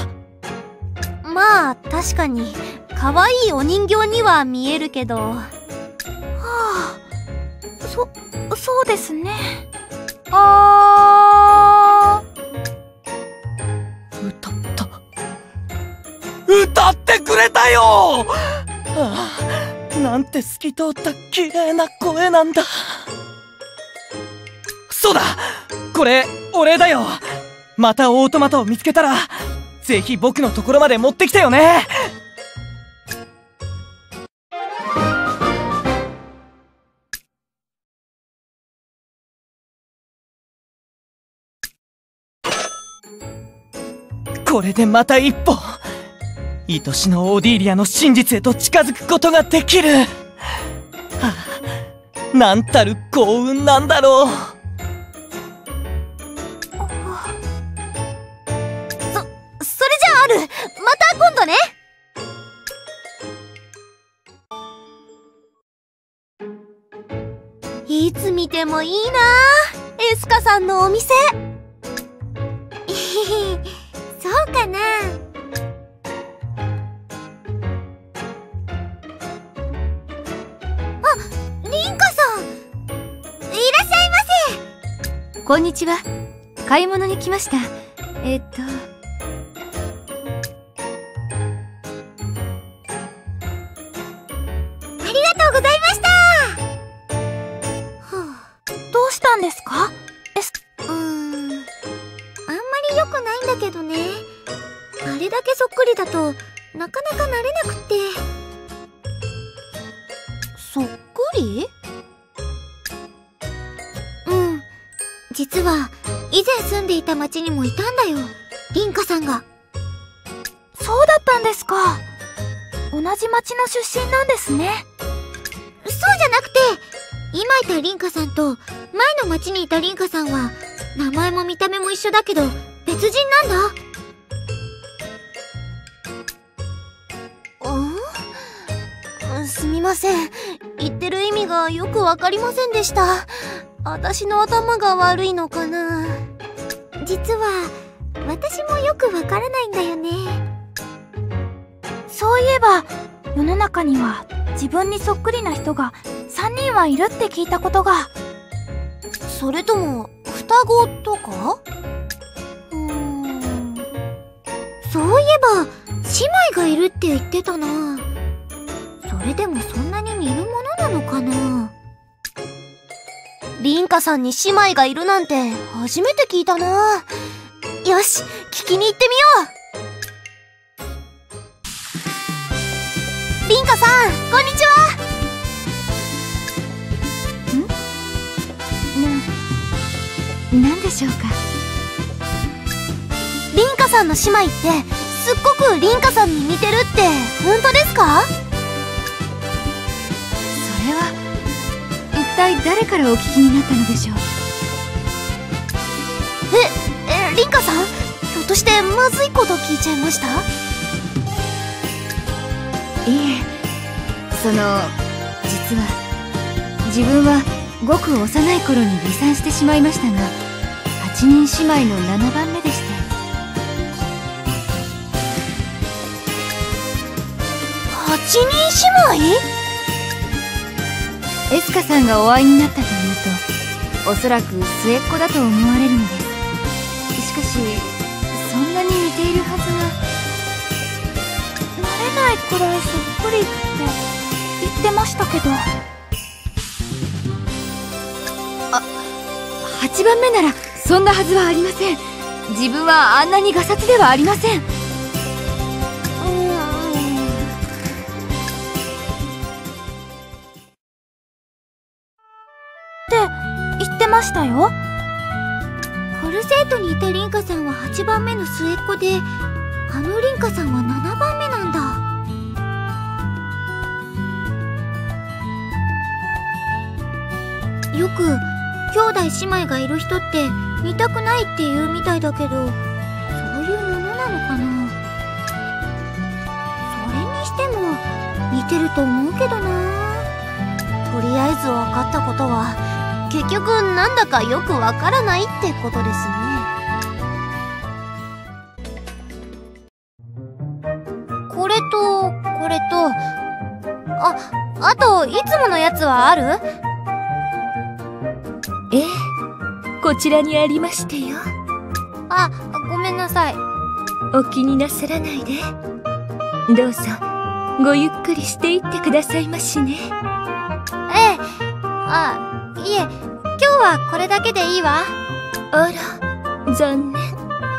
[SPEAKER 3] まあ確かに可愛いお人形には見えるけど。は
[SPEAKER 1] あ、そうですね。
[SPEAKER 7] 歌ってくれたよ。ああ、なんて透き通った綺麗な声なんだ。そうだ、これお礼だよ。またオートマタを見つけたらぜひ僕のところまで持ってきてよね。これでまた一歩愛しのオーディーリアの真実へと近づくことができる。はあ、なんたる幸運なんだろう。
[SPEAKER 3] それじゃある、また今度ね。いつ見てもいいなエスカさんのお店。
[SPEAKER 11] そうかな。あ、リンカさん、いらっしゃいませ。
[SPEAKER 2] こんにちは。買い物に来ました。
[SPEAKER 11] ありがとうございました。
[SPEAKER 1] どうしたんですか？
[SPEAKER 11] あんまり良くないんだけどね。あれだけそっくりだとなかなか慣れなくって。
[SPEAKER 3] そっくり？
[SPEAKER 11] うん、実は以前住んでいた町にもいたんだよ、リンカさんが。
[SPEAKER 1] そうだったんですか。同じ町の出身なんですね。
[SPEAKER 11] そうじゃなくて、今いたリンカさんと前の町にいたリンカさんは名前も見た目も一緒だけど別人なんだ。 すみません。言ってる意味がよくわかりませんでした。私の頭が悪いのかな。実は私もよくわからないんだよね。
[SPEAKER 1] そういえば世の中には自分にそっくりな人が3人はいるって聞いたことが。
[SPEAKER 11] それとも双子とか？そういえば姉妹がいるって言ってたな。それでもそんなに似るものなのかな。凛花さんに姉妹がいるなんて初めて聞いたな。よし、聞きに行ってみよう。凛花さん、こんにちは。
[SPEAKER 2] なんでしょうか。
[SPEAKER 11] 凛花さんの姉妹ってすっごく凛花さんに似てるって本当ですか？
[SPEAKER 2] それは一体誰からお聞きになったのでしょう。
[SPEAKER 11] 凛花さん、ひょっとしてまずいこと聞いちゃいました？
[SPEAKER 2] いえ、実は自分はごく幼い頃に離散してしまいましたが、8人姉妹の7番目でして。
[SPEAKER 11] 8人姉妹？
[SPEAKER 2] エスカさんがお会いになったというと、おそらく末っ子だと思われるのです。しかしそんなに似ているはずが。
[SPEAKER 1] 慣れないくらいそっくりって言ってましたけど。
[SPEAKER 2] 8番目ならそんなはずはありません。自分はあんなにガサツではありません。
[SPEAKER 1] って言ってましたよ。
[SPEAKER 11] コルセートにいた凛花さんは8番目の末っ子で、あの凛花さんは7番目なんだ。よく兄弟姉妹がいる人って似たくないって言うみたいだけど、そういうものなのかな。それにしても似てると思うけどな。とりあえず分かったことは、結局なんだかよくわからないってことですね。これとこれと、あといつものやつはある？
[SPEAKER 12] ええ、こちらにありましてよ。
[SPEAKER 11] ごめんなさい。
[SPEAKER 12] お気になさらないで。どうぞごゆっくりしていってくださいましね。
[SPEAKER 11] ええ。いえ、今日はこれだけでいいわ。
[SPEAKER 12] あら、残念。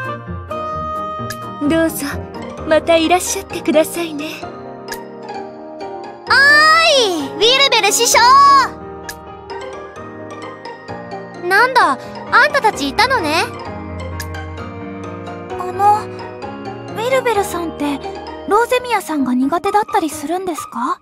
[SPEAKER 12] どうぞまたいらっしゃってくださいね。
[SPEAKER 11] ウィルベル師匠。なんだ、あんたたちいたのね。
[SPEAKER 1] ウィルベルさんってローゼミアさんが苦手だったりするんですか？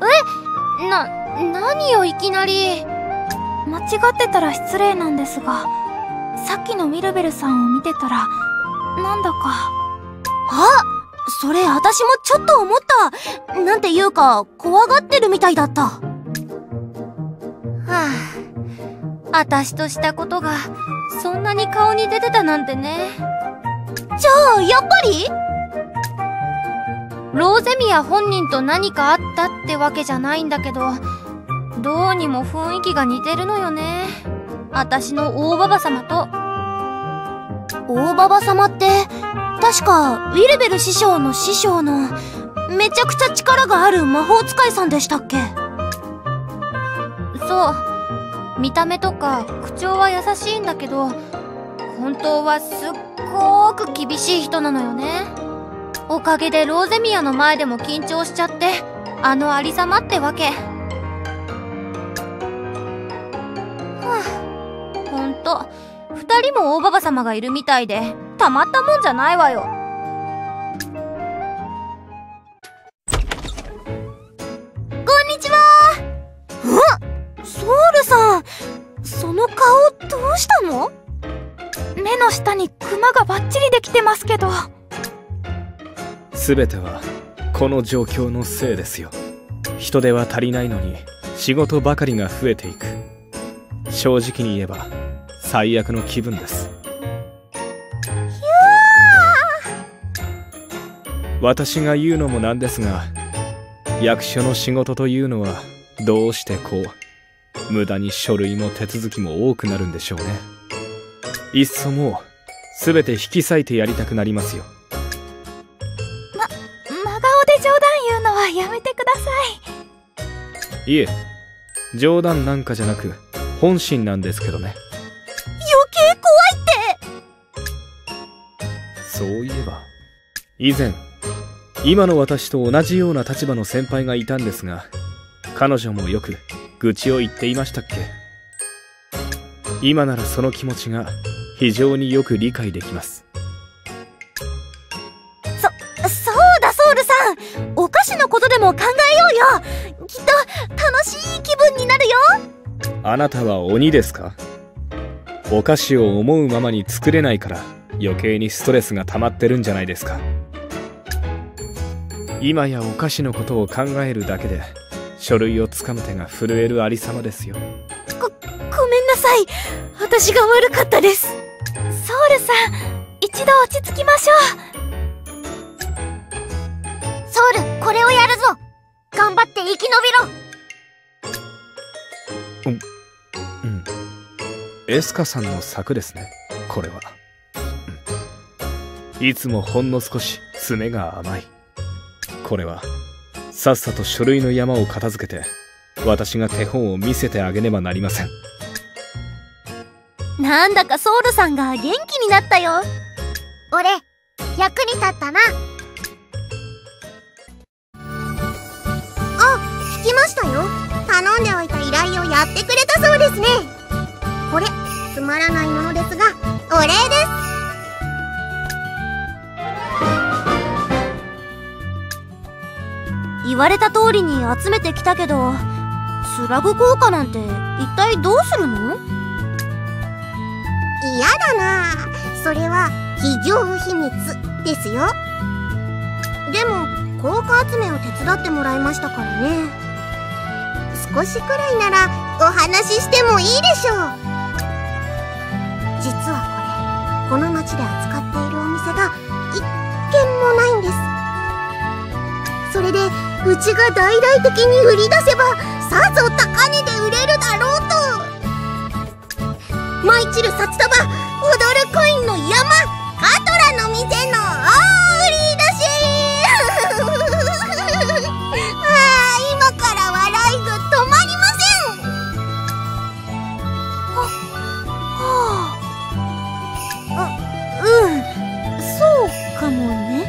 [SPEAKER 11] 何よいきなり。
[SPEAKER 1] 間違ってたら失礼なんですが、さっきのウィルベルさんを見てたらなんだか。
[SPEAKER 11] それ私もちょっと思った。なんていうか怖がってるみたいだった。私としたことがそんなに顔に出てたなんてね。じゃあやっぱりローゼミア本人と何かあったってわけじゃないんだけど、どうにも雰囲気が似てるのよね。私の大ババ様と。大ババ様って確かウィルベル師匠の師匠のめちゃくちゃ力がある魔法使いさんでしたっけ？そう、見た目とか口調は優しいんだけど、本当はすっごーく厳しい人なのよね。おかげでローゼミアの前でも緊張しちゃって、あのありさまってわけ。ほんと2人も大ババ様がいるみたいでたまったもんじゃないわよ。こんにちは。ソウルさん、その顔どうしたの？
[SPEAKER 1] 目の下にクマがバッチリできてますけど。
[SPEAKER 6] 全てはこの状況のせいですよ。 人手は足りないのに仕事ばかりが増えていく。正直に言えば最悪の気分です。私が言うのもなんですが、役所の仕事というのはどうしてこう無駄に書類も手続きも多くなるんでしょうね。いっそもう全て引き裂いてやりたくなりますよ。
[SPEAKER 1] 真顔で冗談言うのはやめてください。
[SPEAKER 6] いえ、冗談なんかじゃなく本心なんですけどね。
[SPEAKER 3] 余計怖いって。
[SPEAKER 6] そういえば以前今の私と同じような立場の先輩がいたんですが、彼女もよく愚痴を言っていましたっけ。今ならその気持ちが非常によく理解できます。
[SPEAKER 3] そうだソウルさん、お菓子のことでも考えようよ。きっと楽しい気分になるよ。
[SPEAKER 6] あなたは鬼ですか？お菓子を思うままに作れないから余計にストレスが溜まってるんじゃないですか。今やお菓子のことを考えるだけで書類をつかむ手が震えるありさまですよ。
[SPEAKER 3] ごめんなさい、私が悪かったです。
[SPEAKER 1] ソウルさん、一度落ち着きましょ
[SPEAKER 11] ソウル、これをやるぞ。頑張って生き延びろ。
[SPEAKER 6] エスカさんの策ですね、これは。いつもほんの少し爪が甘い。これはさっさと書類の山を片付けて私が手本を見せてあげねばなりません。
[SPEAKER 3] なんだかソウルさんが元気になったよ。
[SPEAKER 11] 俺、役に立ったな。あ、聞きましたよ。頼んでおいた依頼をやってくれたそうですね。これ、つまらないものですがお礼です。
[SPEAKER 3] 言われた通りに集めてきたけど、スラグ効果なんて一体どうするの？
[SPEAKER 11] 嫌だな。それは企業秘密ですよ。でも効果集めを手伝ってもらいましたからね。少しくらいならお話ししてもいいでしょう。実はこれ、この町で扱っているお店が一軒もないんです。それでうちが大々的に売り出せばさぞ高値で売れるだろうと。舞い散る札束、踊るコインの山、カトラの店の大売り出し今から笑いが止まりません。
[SPEAKER 3] そうかもね。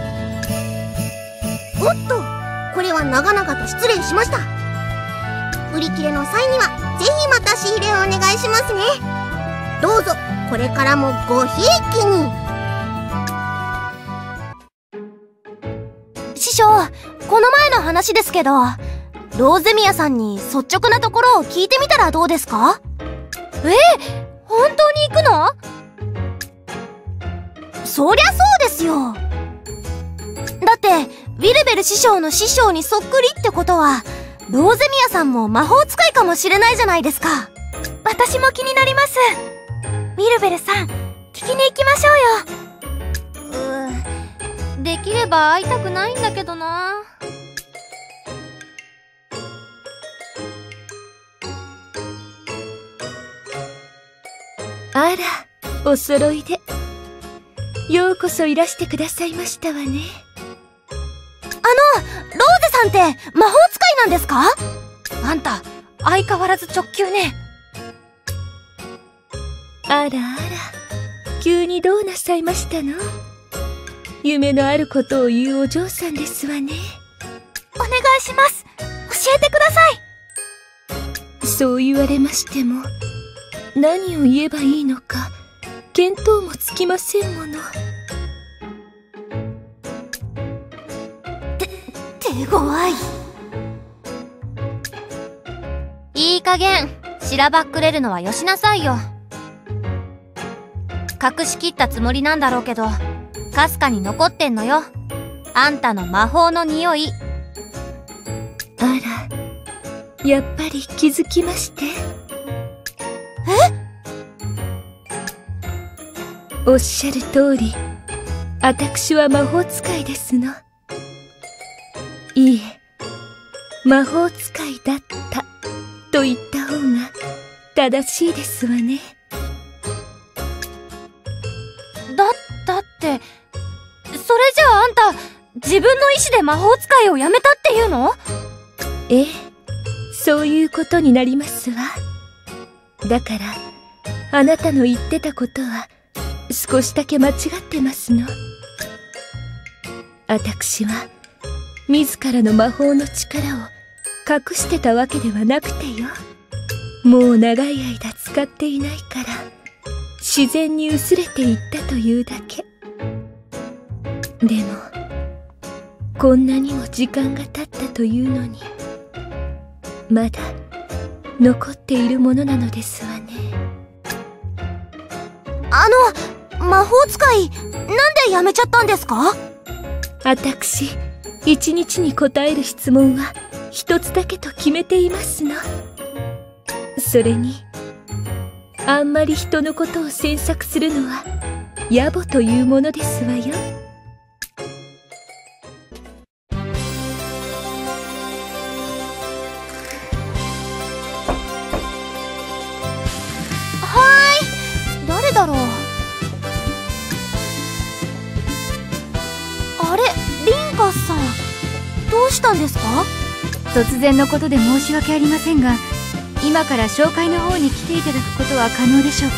[SPEAKER 11] おっと、これは長々と失礼しました。売り切れの際にはぜひまた仕入れをお願いしますね。どうぞこれからもごひいきに。
[SPEAKER 3] 師匠、この前の話ですけど、ローゼミアさんに率直なところを聞いてみたらどうですか？本当に行くの？そりゃそうですよ。だってウィルベル師匠の師匠にそっくりってことは、ローゼミアさんも魔法使いかもしれないじゃないですか。
[SPEAKER 1] 私も気になります。ウィルベルさん、聞きに行きましょうよ。
[SPEAKER 3] できれば会いたくないんだけどな。
[SPEAKER 12] あら、お揃いで。ようこそいらしてくださいましたわね。
[SPEAKER 3] ローゼさんって魔法使いなんですか？
[SPEAKER 1] あんた、相変わらず直球ね。
[SPEAKER 12] あらあら、急にどうなさいましたの？夢のあることを言うお嬢さんですわね。
[SPEAKER 1] お願いします。教えてください。
[SPEAKER 12] そう言われましても、何を言えばいいのか見当もつきませんもの。
[SPEAKER 3] 手強い。いい加減しらばっくれるのはよしなさいよ。隠しきったつもりなんだろうけど、かすかに残ってんのよ、あんたの魔法の匂い。
[SPEAKER 12] あら、やっぱり気づきまして。おっしゃる通り、私は魔法使いですの。いいえ、魔法使いだったと言った方が正しいですわね。
[SPEAKER 3] だって、それじゃああんた、自分の意志で魔法使いをやめたっていうの？
[SPEAKER 12] ええ、そういうことになりますわ。だから、あなたの言ってたことは、少しだけ間違ってますの。私は、自らの魔法の力を隠してたわけではなくてよ。もう長い間使っていないから、自然に薄れていったというだけ。でも、こんなにも時間が経ったというのに、まだ残っているものなのですわね。
[SPEAKER 3] 魔法使い、なんでやめちゃったんですか？
[SPEAKER 12] 私、一日に答える質問は一つだけと決めていますの。それに、あんまり人のことを詮索するのは野暮というものですわよ。
[SPEAKER 3] 誰だろう？あれ、リンカさん、どうしたんですか？
[SPEAKER 2] 突然のことで申し訳ありませんが、今から紹介の方に来ていただくことは可能でしょうか？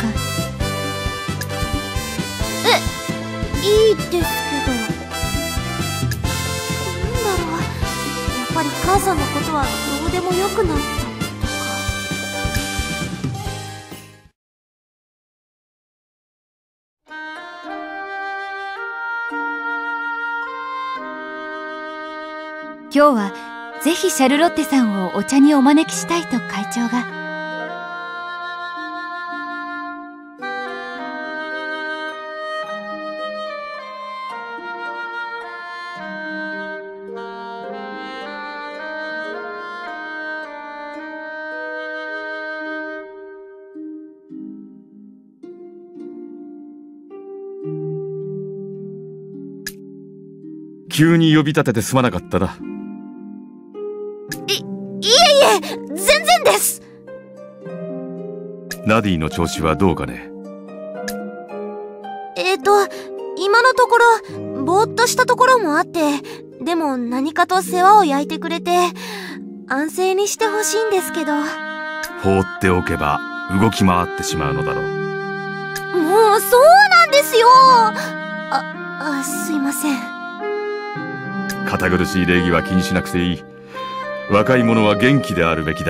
[SPEAKER 3] いいですけど。なんだろう、やっぱり母さんのことはどうでもよくなった。
[SPEAKER 2] 今日はぜひシャルロッテさんをお茶にお招きしたいと会長が。
[SPEAKER 4] 急に呼び立ててすまなかったな。
[SPEAKER 3] いえ、全然です。
[SPEAKER 4] ナディの調子はどうかね？
[SPEAKER 3] 今のところぼーっとしたところもあって、でも何かと世話を焼いてくれて安静にしてほしいんですけど。
[SPEAKER 4] 放っておけば動き回ってしまうのだろう。
[SPEAKER 3] もうそうなんですよ。すいません。
[SPEAKER 4] 堅苦しい礼儀は気にしなくていい。若い者は元気であるべきだ。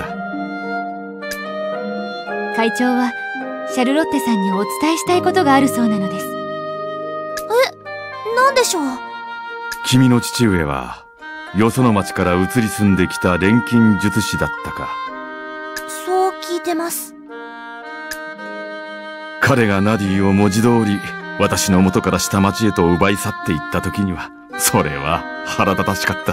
[SPEAKER 2] 会長はシャルロッテさんにお伝えしたいことがあるそうなのです。
[SPEAKER 3] なんでしょう？
[SPEAKER 4] 君の父上はよその町から移り住んできた錬金術師だったか？
[SPEAKER 3] そう聞いてます。
[SPEAKER 4] 彼がナディを文字通り私の元から下町へと奪い去っていった時には、それは腹立たしかった。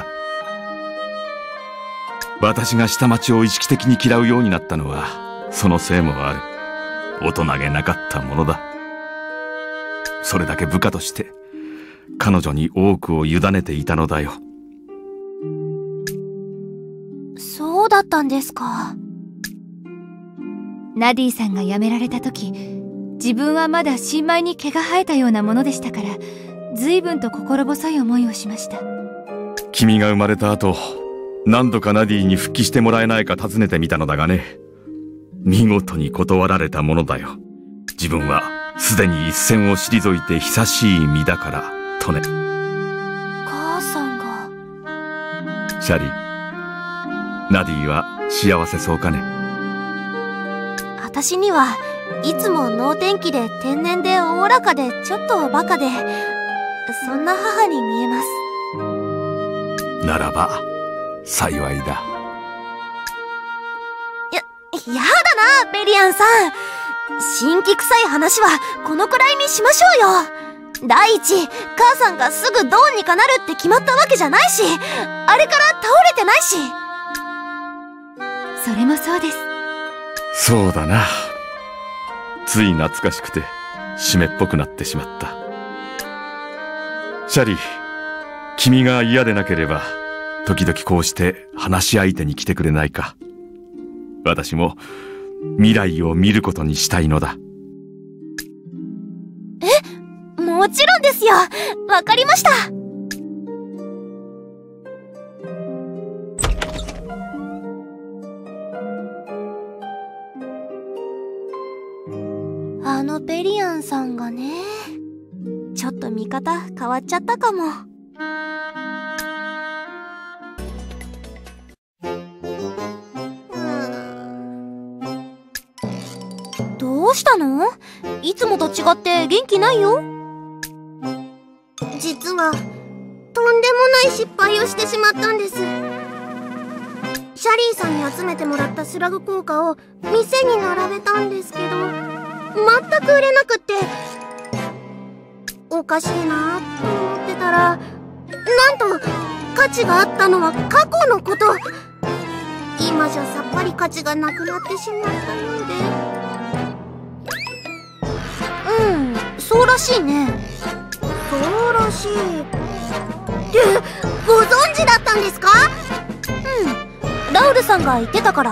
[SPEAKER 4] 私が下町を意識的に嫌うようになったのはそのせいもある。大人げなかったものだ。それだけ部下として彼女に多くを委ねていたのだよ。
[SPEAKER 3] そうだったんですか。
[SPEAKER 2] ナディさんが辞められた時、自分はまだ新米に毛が生えたようなものでしたから、随分と心細い思いをしました。
[SPEAKER 4] 君が生まれた後、何度かナディに復帰してもらえないか尋ねてみたのだがね、見事に断られたものだよ。自分はすでに一線を退いて久しい身だからとね。
[SPEAKER 3] 母さんが。
[SPEAKER 4] シャリー、ナディは幸せそうかね？
[SPEAKER 3] 私にはいつも能天気で天然でおおらかでちょっとバカで、そんな母に見えます。
[SPEAKER 4] ならば幸いだ。
[SPEAKER 3] やだな、ベリアンさん。新規臭い話はこのくらいにしましょうよ。第一、母さんがすぐどうにかなるって決まったわけじゃないし、あれから倒れてないし。
[SPEAKER 2] それもそうです。
[SPEAKER 4] そうだな。つい懐かしくて湿っぽくなってしまった。シャリー、君が嫌でなければ時々こうして話し相手に来てくれないか。私も未来を見ることにしたいのだ。
[SPEAKER 3] もちろんですよ。わかりました。ペリアンさんがね、ちょっと見方変わっちゃったかも。どうしたの？いつもと違って元気ないよ。
[SPEAKER 11] 実はとんでもない失敗をしてしまったんです。シャリーさんに集めてもらったスラグ硬貨を店に並べたんですけど、全く売れなくって、おかしいなと思ってたら、なんと価値があったのは過去のこと。今じゃさっぱり価値がなくなってしまったようで。
[SPEAKER 3] そうらしいね。
[SPEAKER 11] そうらしいってご存知だったんですか？
[SPEAKER 3] ラウルさんが言ってたから。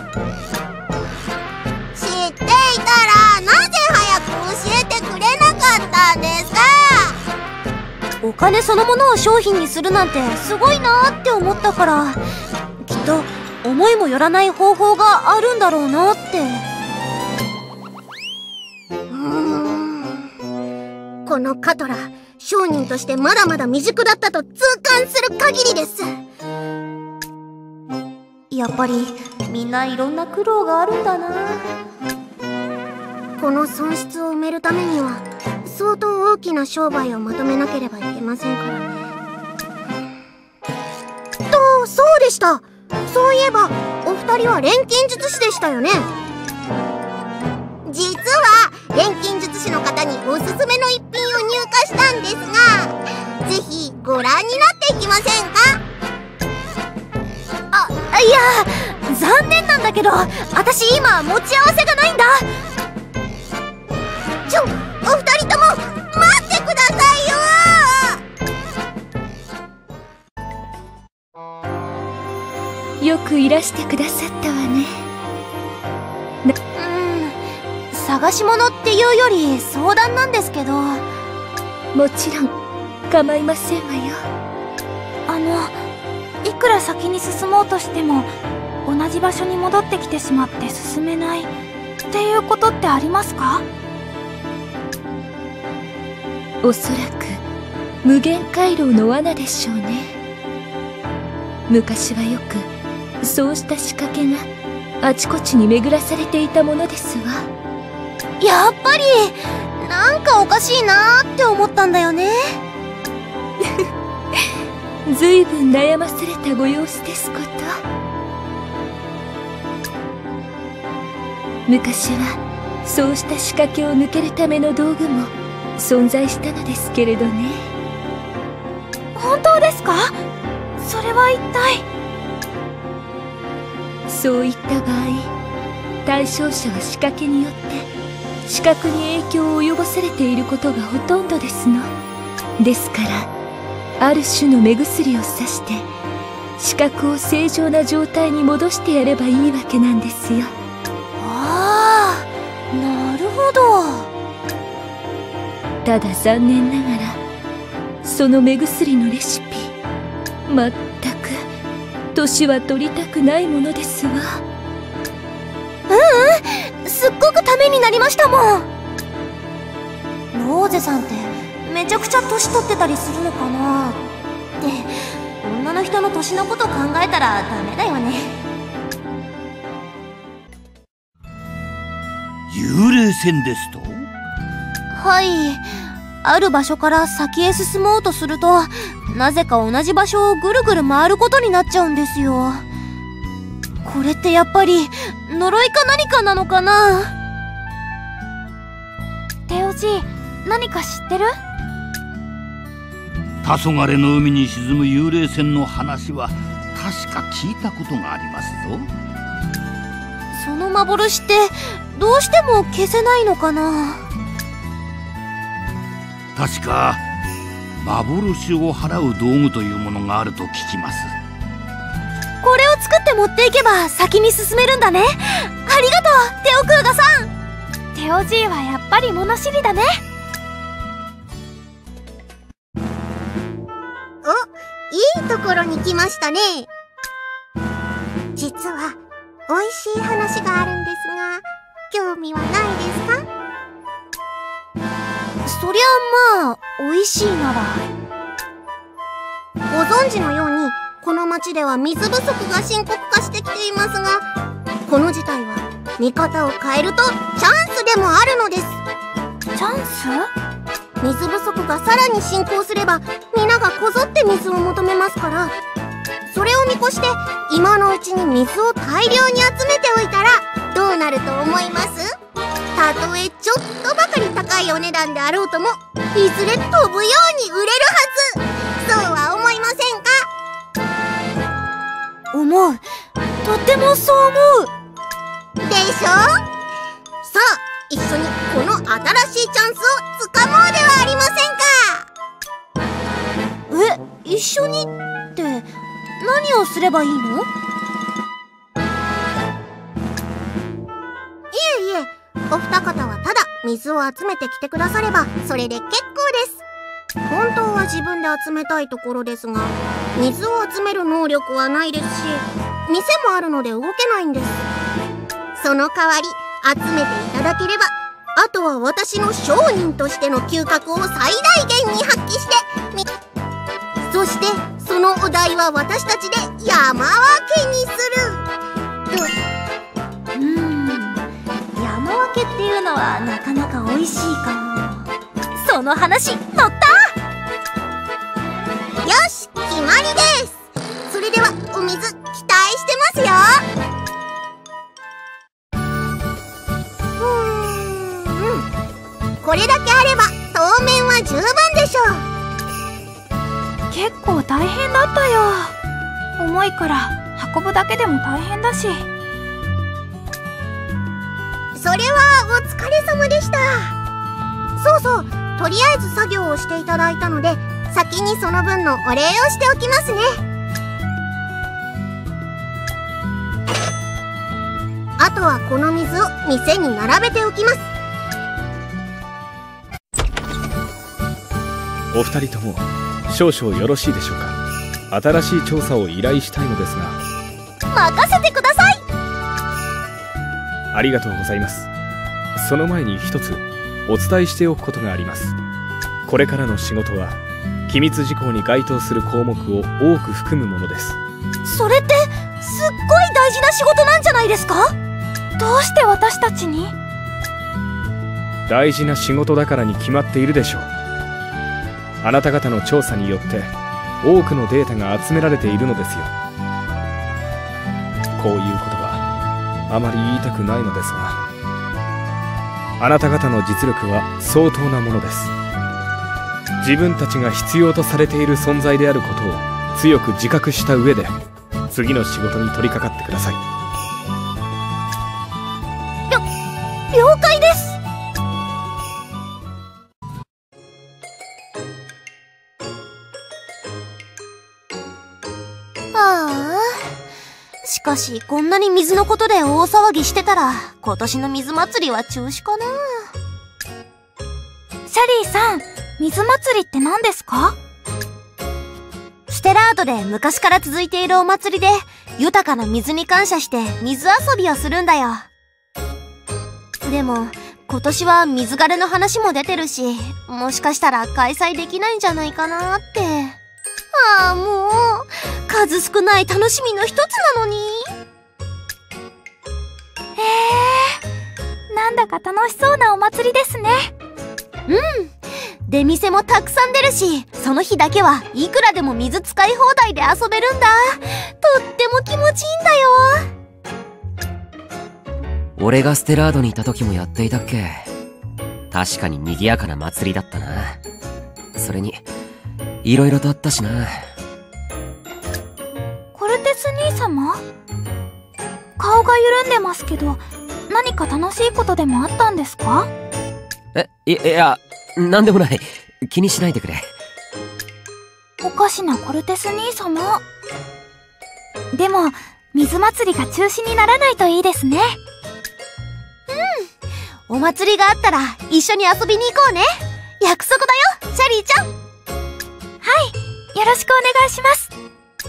[SPEAKER 11] 知っていたらなぜ早く教えてくれなかったんですか？
[SPEAKER 3] お金そのものを商品にするなんてすごいなーって思ったから、きっと思いもよらない方法があるんだろうなって。
[SPEAKER 11] このカトラ、商人としてまだまだ未熟だったと痛感する限りです。
[SPEAKER 3] やっぱりみんないろんな苦労があるんだな。
[SPEAKER 11] この損失を埋めるためには相当大きな商売をまとめなければいけませんからね。そうでした。そういえばお二人は錬金術師でしたよね。実は錬金術師の方におすすめの一品を入荷したんですが、ぜひご覧になっていきませんか？
[SPEAKER 3] いや、残念なんだけど、私今持ち合わせがないんだ。
[SPEAKER 11] お二人とも待ってくださ
[SPEAKER 12] いよ。よくいらしてくださったわね。
[SPEAKER 3] 探し物っていうより相談なんですけど。
[SPEAKER 12] もちろん構いませんわよ。
[SPEAKER 1] いくら先に進もうとしても同じ場所に戻ってきてしまって進めないっていうことってありますか？
[SPEAKER 12] おそらく無限回廊の罠でしょうね。昔はよくそうした仕掛けがあちこちに巡らされていたものですわ。
[SPEAKER 3] やっぱりなんかおかしいなーって思ったんだよね。
[SPEAKER 12] ずいぶん悩まされたご様子ですこと。昔はそうした仕掛けを抜けるための道具も存在したのですけれどね。
[SPEAKER 1] 本当ですか？それは一体。
[SPEAKER 12] そういった場合、対象者は仕掛けによって視覚に影響を及ぼされていることがほとんどですの。ですからある種の目薬をさして視覚を正常な状態に戻してやればいいわけなんですよ。
[SPEAKER 3] ああ、なるほど。
[SPEAKER 12] ただ残念ながらその目薬のレシピ、まったく年は取りたくないものですわ。
[SPEAKER 3] すっごくためになりましたもん。ローゼさんってめちゃくちゃ年取ってたりするのかなって、女の人の年のこと考えたらダメだよね。
[SPEAKER 13] 幽霊船ですと？
[SPEAKER 3] はい、ある場所から先へ進もうとすると、なぜか同じ場所をぐるぐる回ることになっちゃうんですよ。これってやっぱり呪いか何かなのかな？
[SPEAKER 1] テオジ、何か知ってる？
[SPEAKER 13] 黄昏の海に沈む幽霊船の話は確か聞いたことがありますぞ。
[SPEAKER 3] その幻ってどうしても消せないのかな。
[SPEAKER 13] 確か幻を払う道具というものがあると聞きます。
[SPEAKER 3] これを作って持っていけば先に進めるんだね。ありがとうテオクーガさん。
[SPEAKER 1] テオジーはやっぱり物知りだね。
[SPEAKER 11] いいところに来ましたね。実は美味しい話があるんですが、興味はないですか？
[SPEAKER 3] そりゃまあ美味しいなら。
[SPEAKER 11] ご存知のようにこの町では水不足が深刻化してきていますが、この事態は見方を変えるとチャンスでもあるのです。
[SPEAKER 1] チャンス？
[SPEAKER 11] 水不足がさらに進行すれば皆がこぞって水を求めますから、それを見越して今のうちに水を大量に集めておいたらどうなると思います？たとえちょっとばかり高いお値段であろうとも、いずれ飛ぶように売れるはず。そうは思いませんか？
[SPEAKER 3] 思う。とってもそう思う。
[SPEAKER 11] でしょ？さあ一緒にこの新しいチャンスをつかもうではありませんか。
[SPEAKER 3] 一緒にって何をすればいいの？
[SPEAKER 11] いえいえ、お二方はただ水を集めてきてくださればそれで結構です。本当は自分で集めたいところですが、水を集める能力はないですし、店もあるので動けないんです。その代わり集めていただければ、あとは私の商人としての嗅覚を最大限に発揮して、そしてそのお題は私たちで山分けにする。
[SPEAKER 3] 山分けっていうのはなかなか美味しいかも。その話乗った。
[SPEAKER 11] よし、決まりです。それではお水期待してますよ。これだけあれば当面は十分でしょう。
[SPEAKER 1] 結構大変だったよ。重いから運ぶだけでも大変だし。
[SPEAKER 11] それはお疲れ様でした。そうそう、とりあえず作業をしていただいたので、先にその分のお礼をしておきますね。あとはこの水を店に並べておきます。
[SPEAKER 6] お二人とも少々よろしいでしょうか。新しい調査を依頼したいのですが。
[SPEAKER 3] 任せてください。
[SPEAKER 6] ありがとうございます。その前に一つお伝えしておくことがあります。これからの仕事は機密事項に該当する項目を多く含むものです。
[SPEAKER 3] それってすっごい大事な仕事なんじゃないですか？
[SPEAKER 1] どうして私たちに？
[SPEAKER 6] 大事な仕事だからに決まっているでしょう。あなた方の調査によって多くのデータが集められているのですよ。こういうことはあまり言いたくないのですが、あなた方の実力は相当なものです。自分たちが必要とされている存在であることを強く自覚した上で次の仕事に取り掛かってください。
[SPEAKER 3] 了解です。しかしこんなに水のことで大騒ぎしてたら今年の水祭りは中止かな。
[SPEAKER 1] シャリーさん、水祭りって何ですか？
[SPEAKER 3] ステラードで昔から続いているお祭りで、豊かな水に感謝して水遊びをするんだよ。でも今年は水枯れの話も出てるし、もしかしたら開催できないんじゃないかなって。もう数少ない楽しみの一つなのに。
[SPEAKER 1] なんだか楽しそうなお祭りですね。
[SPEAKER 3] 出店もたくさん出るし、その日だけはいくらでも水使い放題で遊べるんだ。とっても気持ちいいんだよ。
[SPEAKER 9] 俺がステラードにいた時もやっていたっけ？確かに賑やかな祭りだったな。それにいろいろとあったしな。
[SPEAKER 1] コルテス兄様？ 顔が緩んでますけど、何か楽しいことでもあったんですか？
[SPEAKER 9] いや、なんでもない。気にしないでくれ。
[SPEAKER 1] おかしなコルテス兄様。でも水祭りが中止にならないといいですね。
[SPEAKER 11] お祭りがあったら一緒に遊びに行こうね。約束だよ、シャリーちゃん。
[SPEAKER 1] はい、よろしくお願いします。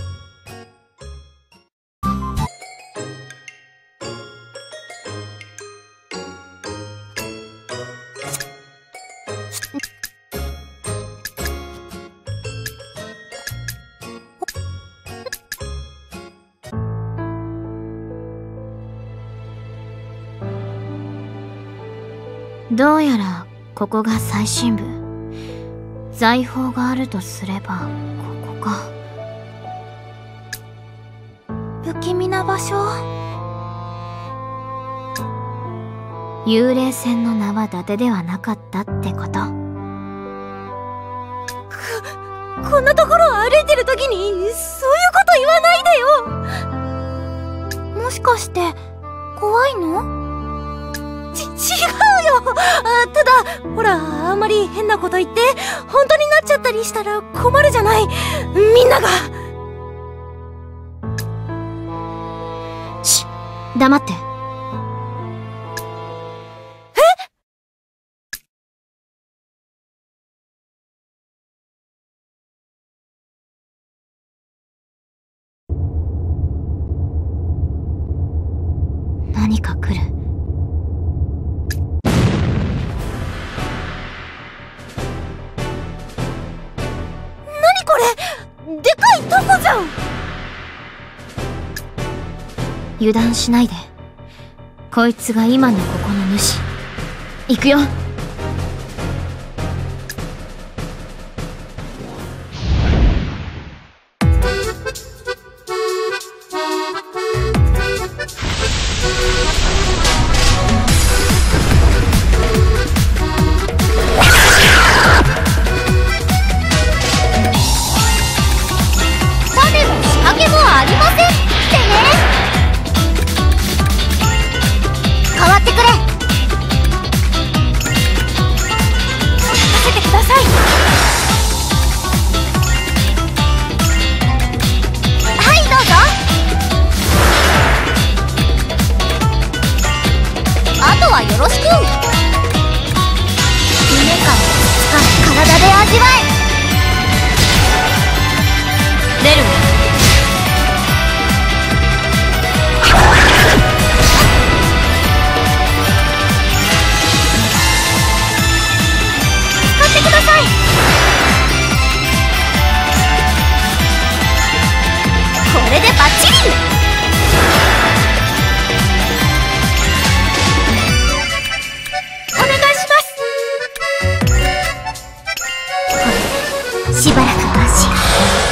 [SPEAKER 2] どうやらここが最深部。財宝があるとすればここか。
[SPEAKER 1] 不気味な場所。
[SPEAKER 2] 幽霊船の名は伊達ではなかったってこと。
[SPEAKER 11] こんなところを歩いてる時にそういうこと言わないでよ。
[SPEAKER 1] もしかして怖いの？
[SPEAKER 11] 違うよ。ただほら、あんまり変なこと言って本当になっちゃったりしたら困るじゃない、みんなが。
[SPEAKER 2] 黙って。何か来る。
[SPEAKER 11] 何これ、でかいタコじゃん。
[SPEAKER 2] 油断しないで。こいつが今のここの主。行くよ。
[SPEAKER 3] 種も仕掛けもありませんってね。変わってくれ。
[SPEAKER 1] 任せてください。
[SPEAKER 3] はい、どうぞ。あとはよろしく。夢か体で味わえ。出るわ。使ってください。これでバッチリ。
[SPEAKER 1] お願いします。
[SPEAKER 3] しばらく安心。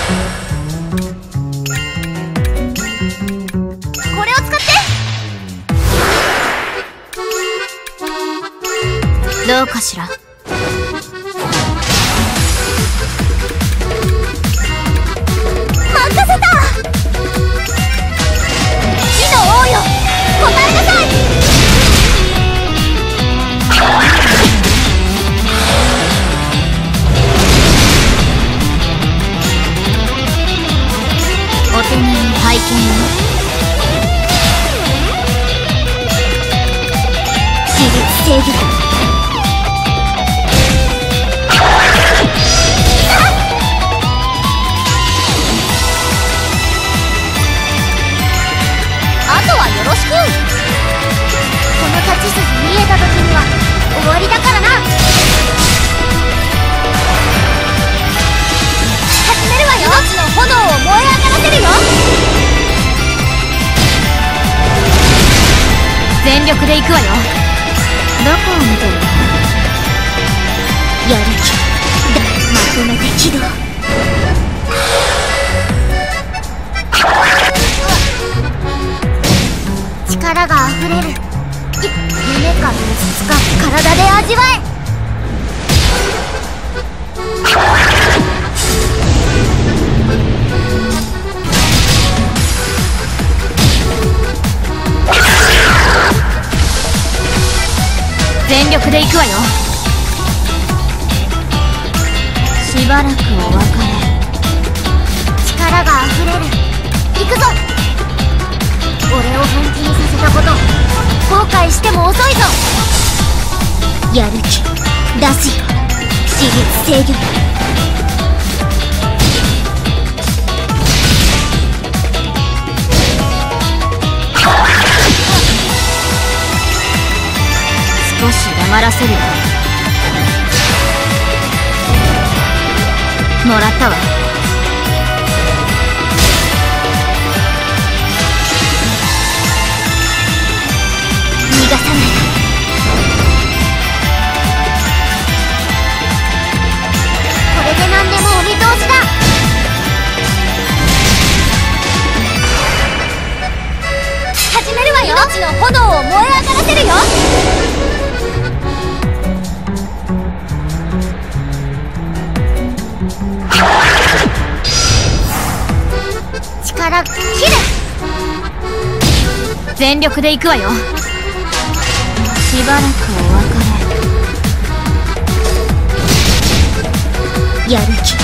[SPEAKER 3] これを使って。
[SPEAKER 2] どうかしら。
[SPEAKER 3] 任せた。火の王よ、答えなさい。
[SPEAKER 2] お手並み拝見よ。
[SPEAKER 3] 私立正義だ。あとはよろしく。この立ち筋見えた時には終わりだからな。始めるわよ。命の炎を燃え上がらせるよ。
[SPEAKER 2] 全力で行くわよ。どこを見てるの？
[SPEAKER 3] やる気だ。まとめて起動。力があふれる。夢か現実か体で味わえ。 全力で行くわよ。しばらくお別れ。
[SPEAKER 11] 力が溢れる。行くぞ。俺を本気にさせたこと後悔しても遅いぞ。やる気出すよ。私立制御。
[SPEAKER 3] 少し黙らせるよ。もらったわ。逃がさない。
[SPEAKER 11] これで何でもお見通しだ。
[SPEAKER 3] 始めるわよ。命の炎を燃え上がらせるよ。
[SPEAKER 11] 力切れ。
[SPEAKER 3] 全力で行くわよ。しばらくお別れ。
[SPEAKER 11] やる気出す。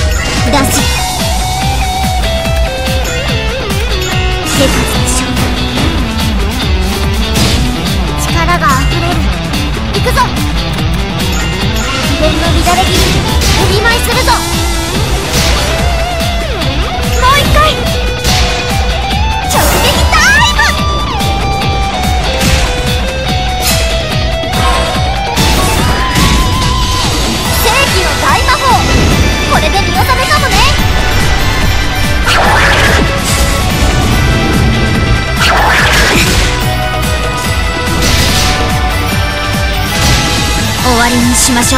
[SPEAKER 11] 手数でしょ。力が溢れる。行くぞ。秘伝の乱れ斬りお見舞いするぞ。もう一回直撃タイム。世紀の大魔法、これで見納めかもね。
[SPEAKER 3] 終わりにしましょう。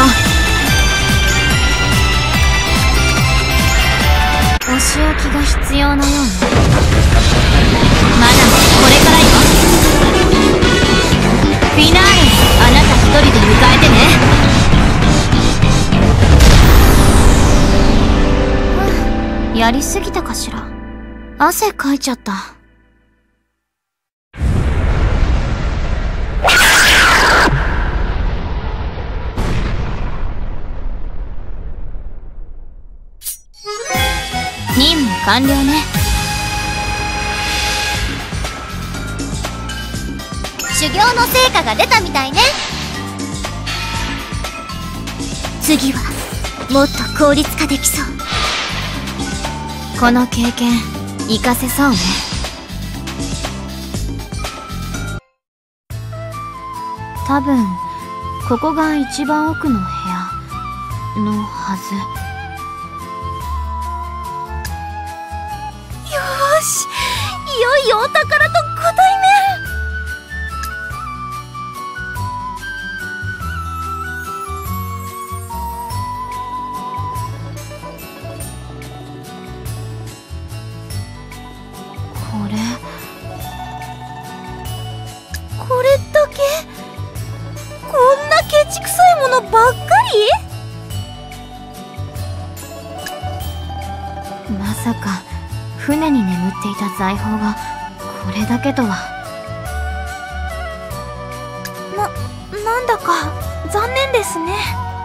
[SPEAKER 3] お仕置きが必要なようね。まだこれからよ。フィナーレ、あなた一人で迎えてね。やりすぎたかしら。汗かいちゃった。任務完了ね。
[SPEAKER 11] 修行の成果が出たみたいね。次はもっと効率化できそう。
[SPEAKER 3] この経験活かせそうね。多分ここが一番奥の部屋のはず。
[SPEAKER 11] よーし、いよいよお宝とご対面。これだけ？こんなケチくさいものばっかり？
[SPEAKER 3] まさか船に眠っていた財宝がこれだけとは。
[SPEAKER 1] なんだか残念ですね。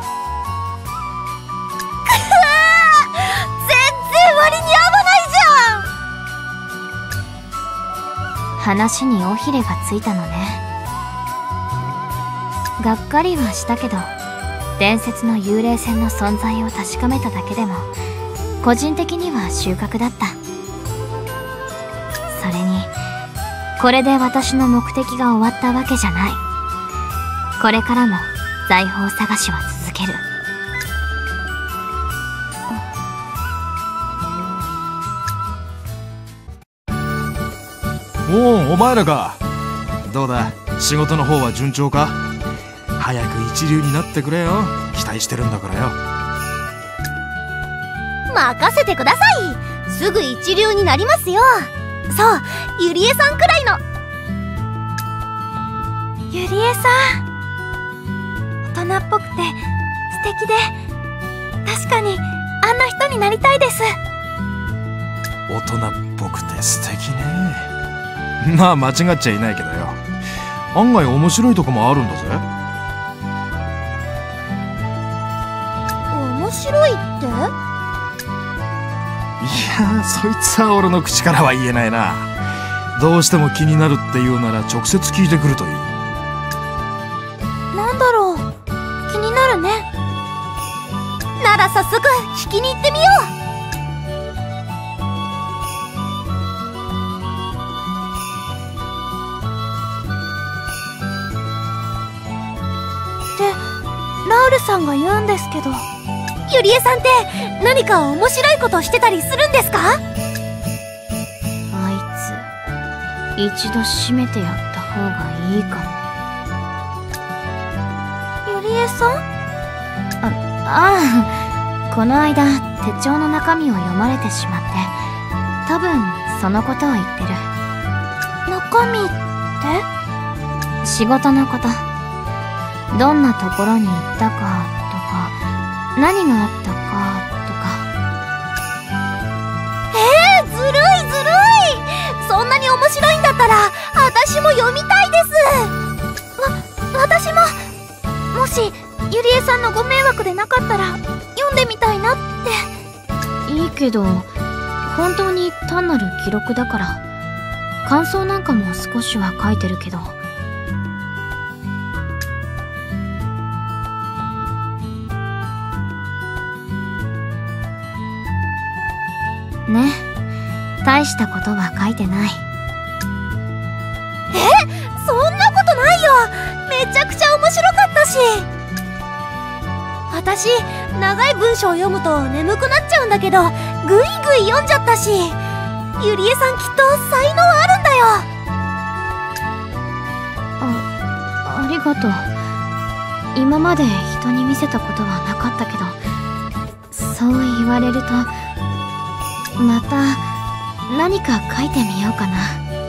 [SPEAKER 11] 全然割に合わないじゃん。
[SPEAKER 3] 話に尾ひれがついたのね。がっかりはしたけど、伝説の幽霊船の存在を確かめただけでも個人的には収穫だった。それにこれで私の目的が終わったわけじゃない。これからも財宝探しは続ける。
[SPEAKER 5] おお、お前らか。どうだ、仕事の方は順調か。早く一流になってくれよ。期待してるんだからよ。
[SPEAKER 11] 任せてください。すぐ一流になりますよ。そう、ゆりえさんくらいの。
[SPEAKER 1] ゆりえさん、大人っぽくて素敵で、確かにあんな人になりたいです。
[SPEAKER 5] 大人っぽくて素敵ね。まあ間違っちゃいないけどよ。案外面白いとこもあるんだぜ。 や、そいつは俺の口からは言えないな。どうしても気になるって言うなら直接聞いてくるといい。
[SPEAKER 1] なんだろう、気になるね。
[SPEAKER 3] なら早速聞きに行ってみよう。
[SPEAKER 1] ラウルさんが言うんですけど、
[SPEAKER 3] ゆりえさんって何か面白いことしてたりするんですか？
[SPEAKER 2] あいつ一度締めてやった方がいいか
[SPEAKER 1] も。ゆりえさん？
[SPEAKER 2] ああ、この間手帳の中身を読まれてしまって、多分そのことを言ってる。
[SPEAKER 1] 中身って？
[SPEAKER 2] 仕事のこと。どんなところに行ったかとか、何があったかとか。
[SPEAKER 3] ずるいずるい。そんなに面白いんだったら私も読みたいです。
[SPEAKER 1] 私も。もしゆりえさんのご迷惑でなかったら読んでみたいなって。
[SPEAKER 2] いいけど、本当に単なる記録だから。感想なんかも少しは書いてるけど。ね、大したことは書いてない。
[SPEAKER 3] そんなことないよ。めちゃくちゃ面白かったし。私長い文章を読むと眠くなっちゃうんだけど、ぐいぐい読んじゃったし、ゆりえさんきっと才能あるんだよ。
[SPEAKER 2] ありがとう。今まで人に見せたことはなかったけど、そう言われるとまた何か書いてみようかな。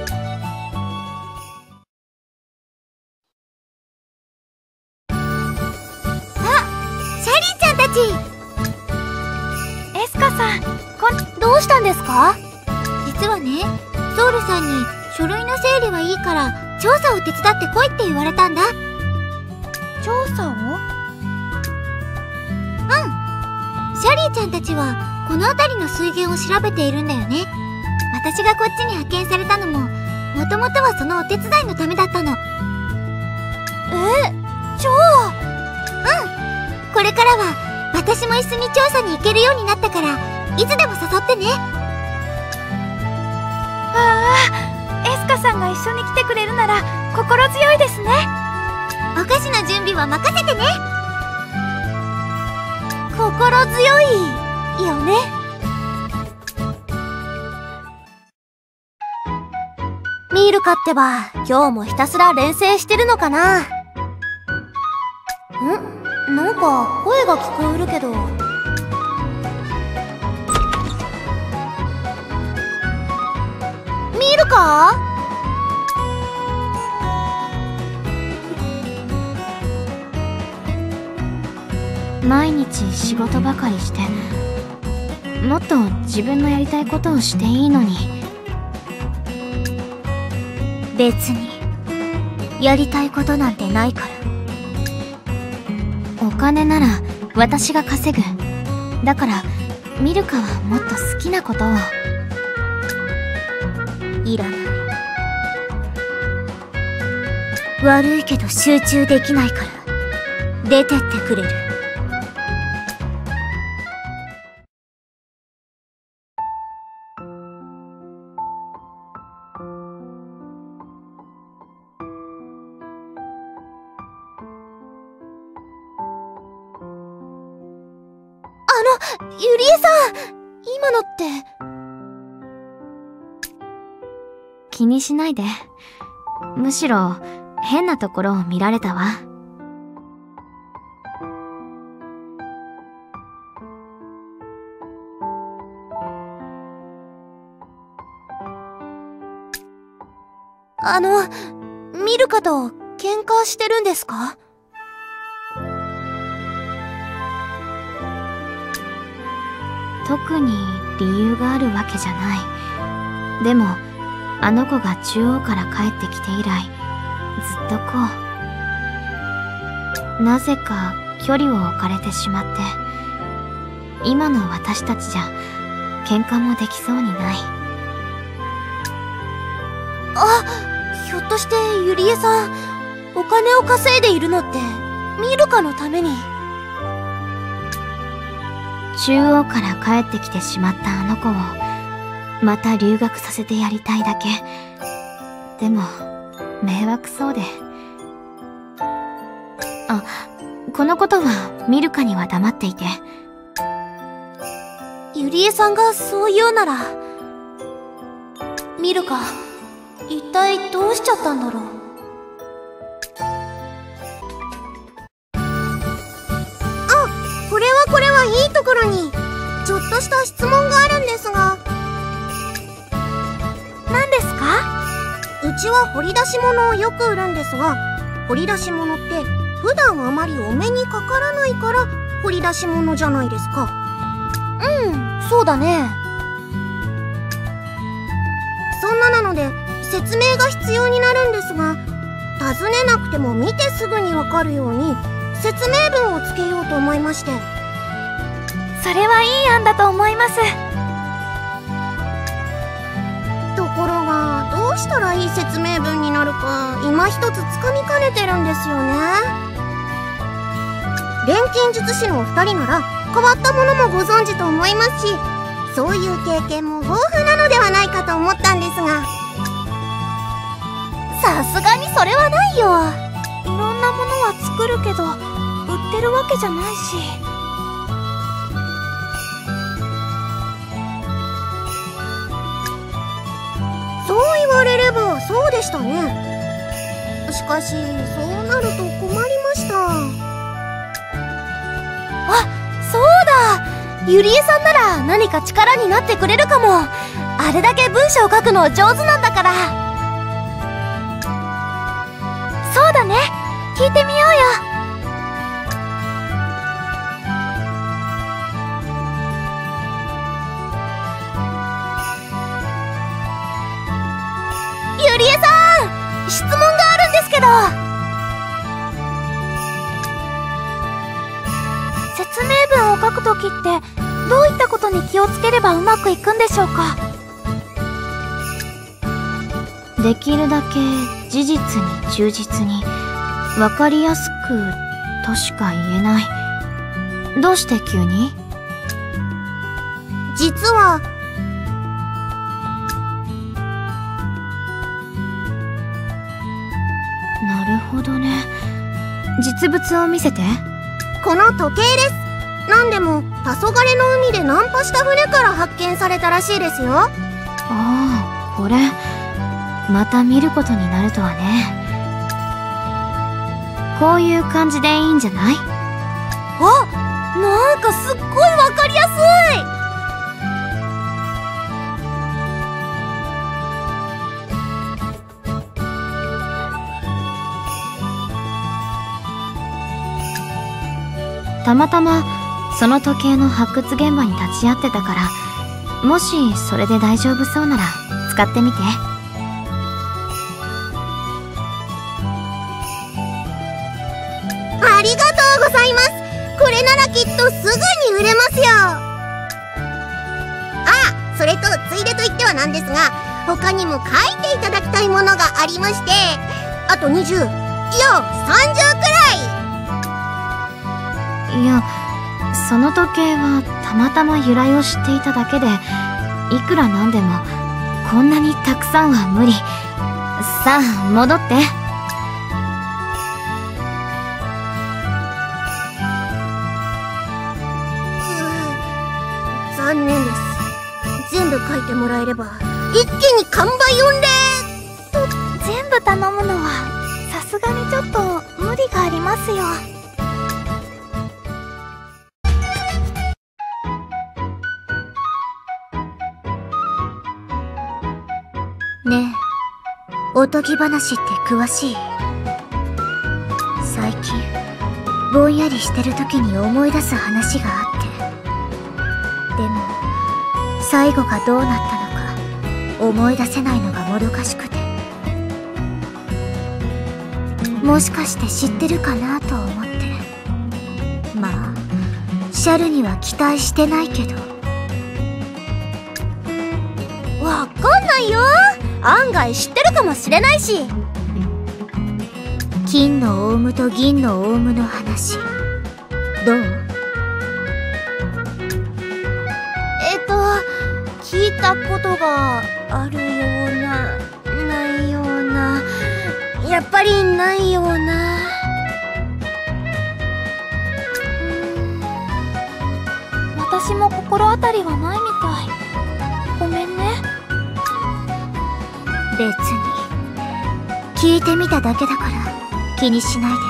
[SPEAKER 3] シャリーちゃんたち。
[SPEAKER 1] エスカさん、
[SPEAKER 3] どうしたんですか？
[SPEAKER 11] 実はね、ソウルさんに書類の整理はいいから調査を手伝ってこいって言われたんだ。
[SPEAKER 1] 調査を？
[SPEAKER 11] シャリーちゃんたちはこの辺りの水源を調べているんだよね。私がこっちに派遣されたのも、もともとはそのお手伝いのためだったの。これからは私も一緒に調査に行けるようになったから、いつでも誘ってね。
[SPEAKER 1] エスカさんが一緒に来てくれるなら心強いですね。
[SPEAKER 11] お菓子の準備は任せてね。
[SPEAKER 3] 心強いよね。ミールカってば今日もひたすら連戦してるのかな。なんか声が聞こえるけど。ミールカ？
[SPEAKER 2] 毎日仕事ばかりして、もっと自分のやりたいことをしていいのに。
[SPEAKER 11] 別にやりたいことなんてないから。
[SPEAKER 2] お金なら私が稼ぐ。だからミルカはもっと好きなことを。
[SPEAKER 11] いらない。悪いけど集中できないから出てってくれる？
[SPEAKER 3] ゆりえさん、今のって。
[SPEAKER 2] 気にしないで。むしろ変なところを見られたわ。
[SPEAKER 3] ミルカと喧嘩してるんですか？
[SPEAKER 2] 特に理由があるわけじゃない。でもあの子が中央から帰ってきて以来、ずっとこう、なぜか距離を置かれてしまって、今の私たちじゃ喧嘩もできそうにない。
[SPEAKER 3] あ、ひょっとしてゆりえさん、お金を稼いでいるのってミルカのために。
[SPEAKER 2] 中央から帰ってきてしまったあの子をまた留学させてやりたいだけ。でも迷惑そうで。あ、このことはミルカには黙っていて。
[SPEAKER 3] ゆりえさんがそう言うなら。ミルカ、一体どうしちゃったんだろう。
[SPEAKER 11] あ、これはいいところにちょっとした質問があるんですが。
[SPEAKER 3] 何ですか？
[SPEAKER 11] うちは掘り出し物をよく売るんですが、掘り出し物って普段あまりお目にかからないから掘り出し物じゃないですか。
[SPEAKER 3] うん、そうだね。
[SPEAKER 11] そんなので説明が必要になるんですが、尋ねなくても見てすぐにわかるように説明文をつけようと思いまして。
[SPEAKER 1] それはいい案だと思います。
[SPEAKER 11] ところがどうしたらいい説明文になるか今一つつかみかねてるんですよね。錬金術師のお二人なら変わったものもご存知と思いますし、そういう経験も豊富なのではないかと思ったんですが。
[SPEAKER 3] さすがにそれはないよ。
[SPEAKER 1] いろんなものは作るけど売ってるわけじゃないし。
[SPEAKER 11] そう言われればそうでしたね。しかしそうなると困りました。
[SPEAKER 3] あ、そうだ、ゆりえさんなら何か力になってくれるかも。あれだけ文章を書くの上手なんだから。
[SPEAKER 1] そうだね、聞いてみようよ。
[SPEAKER 3] ゆりえさん、質問があるんですけど。
[SPEAKER 1] 説明文を書くときってどういったことに気をつければうまくいくんでしょうか？
[SPEAKER 2] できるだけ事実に忠実にわかりやすくとしか言えない。どうして急に？
[SPEAKER 11] 実は
[SPEAKER 2] なるほどね。実物を見せて。
[SPEAKER 11] この時計です。なんでも黄昏の海でナンパした船から発見されたらしいですよ。
[SPEAKER 2] ああ、これまた見ることになるとはね。こういう感じでいいんじゃない？
[SPEAKER 3] あ、なんかすっごいわかりやすい。
[SPEAKER 2] たまたまその時計の発掘現場に立ち会ってたから、もしそれで大丈夫そうなら使ってみて。
[SPEAKER 11] ありがとうございます。これならきっとすぐに売れますよ。あ、それとついでと言ってはなんですが、他にも書いていただきたいものがありまして、あと20、いや30くらい。
[SPEAKER 2] いや、その時計はたまたま由来を知っていただけで、いくらなんでもこんなにたくさんは無理。さあ戻って。
[SPEAKER 11] 残念です。全部書いてもらえれば一気に完売御礼
[SPEAKER 1] と。全部頼むのはさすがにちょっと無理がありますよ。
[SPEAKER 11] ねえ、おとぎ話って詳しい？最近ぼんやりしてる時に思い出す話があって、でも最後がどうなったのか思い出せないのがもどかしくて、もしかして知ってるかなと思って。まあシャルには期待してないけど。
[SPEAKER 3] 案外知ってるかもしれないし。
[SPEAKER 11] 金のオウムと銀のオウムの話どう？
[SPEAKER 3] 聞いたことがあるような、ないような、やっぱりないような。
[SPEAKER 1] 私も心当たりはないみたい。ごめんね。
[SPEAKER 11] 別に聞いてみただけだから気にしないで。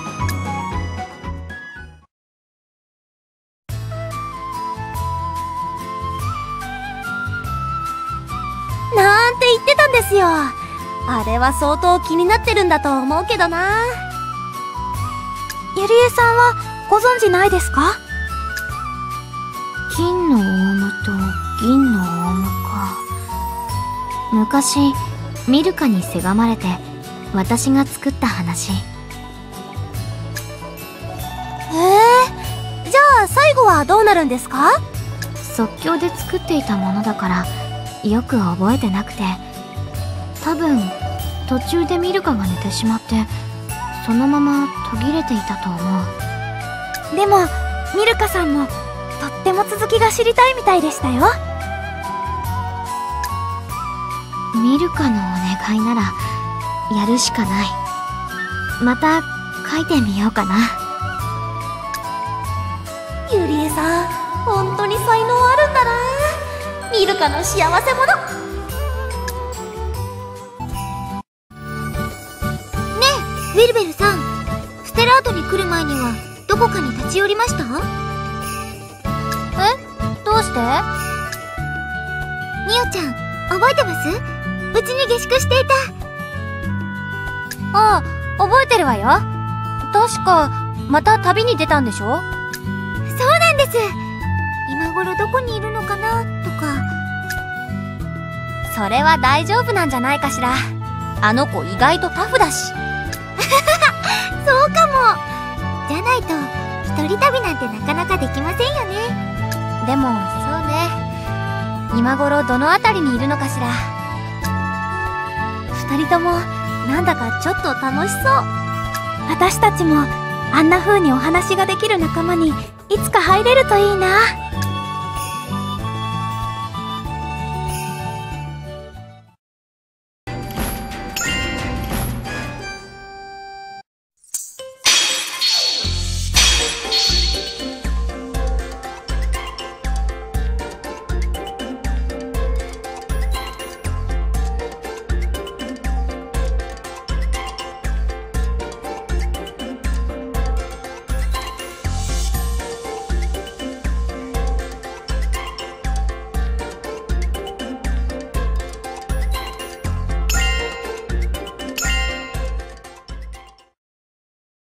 [SPEAKER 3] なんて言ってたんですよ。あれは相当気になってるんだと思うけどな。
[SPEAKER 1] ゆりえさんはご存知ないですか？
[SPEAKER 2] 金のオウムと銀のオウムか。昔ミルカにせがまれて私が作った話。
[SPEAKER 3] じゃあ最後はどうなるんですか？
[SPEAKER 2] 即興で作っていたものだからよく覚えてなくて、多分途中でミルカが寝てしまってそのまま途切れていたと思う。
[SPEAKER 1] でもミルカさんもとっても続きが知りたいみたいでしたよ。
[SPEAKER 2] ミルカのお願いならやるしかない。また書いてみようかな。
[SPEAKER 3] ゆりえさん、本当に才能あるんだな。ミルカの幸せ者。
[SPEAKER 11] ねえウィルベルさん、ステラートに来る前にはどこかに立ち寄りました？
[SPEAKER 3] どうして？
[SPEAKER 11] ミオちゃん覚えてます？うちに下宿していた。
[SPEAKER 3] ああ、覚えてるわよ。確かまた旅に出たんでしょ？
[SPEAKER 11] そうなんです。今頃どこにいるのかなとか。
[SPEAKER 3] それは大丈夫なんじゃないかしら。あの子意外とタフだし。
[SPEAKER 11] そうかも。じゃないと一人旅なんてなかなかできませんよね。
[SPEAKER 3] でもそうね、今頃どの辺りにいるのかしら。二人ともなんだかちょっと楽しそう。
[SPEAKER 1] 私たちもあんな風にお話ができる仲間にいつか入れるといいな。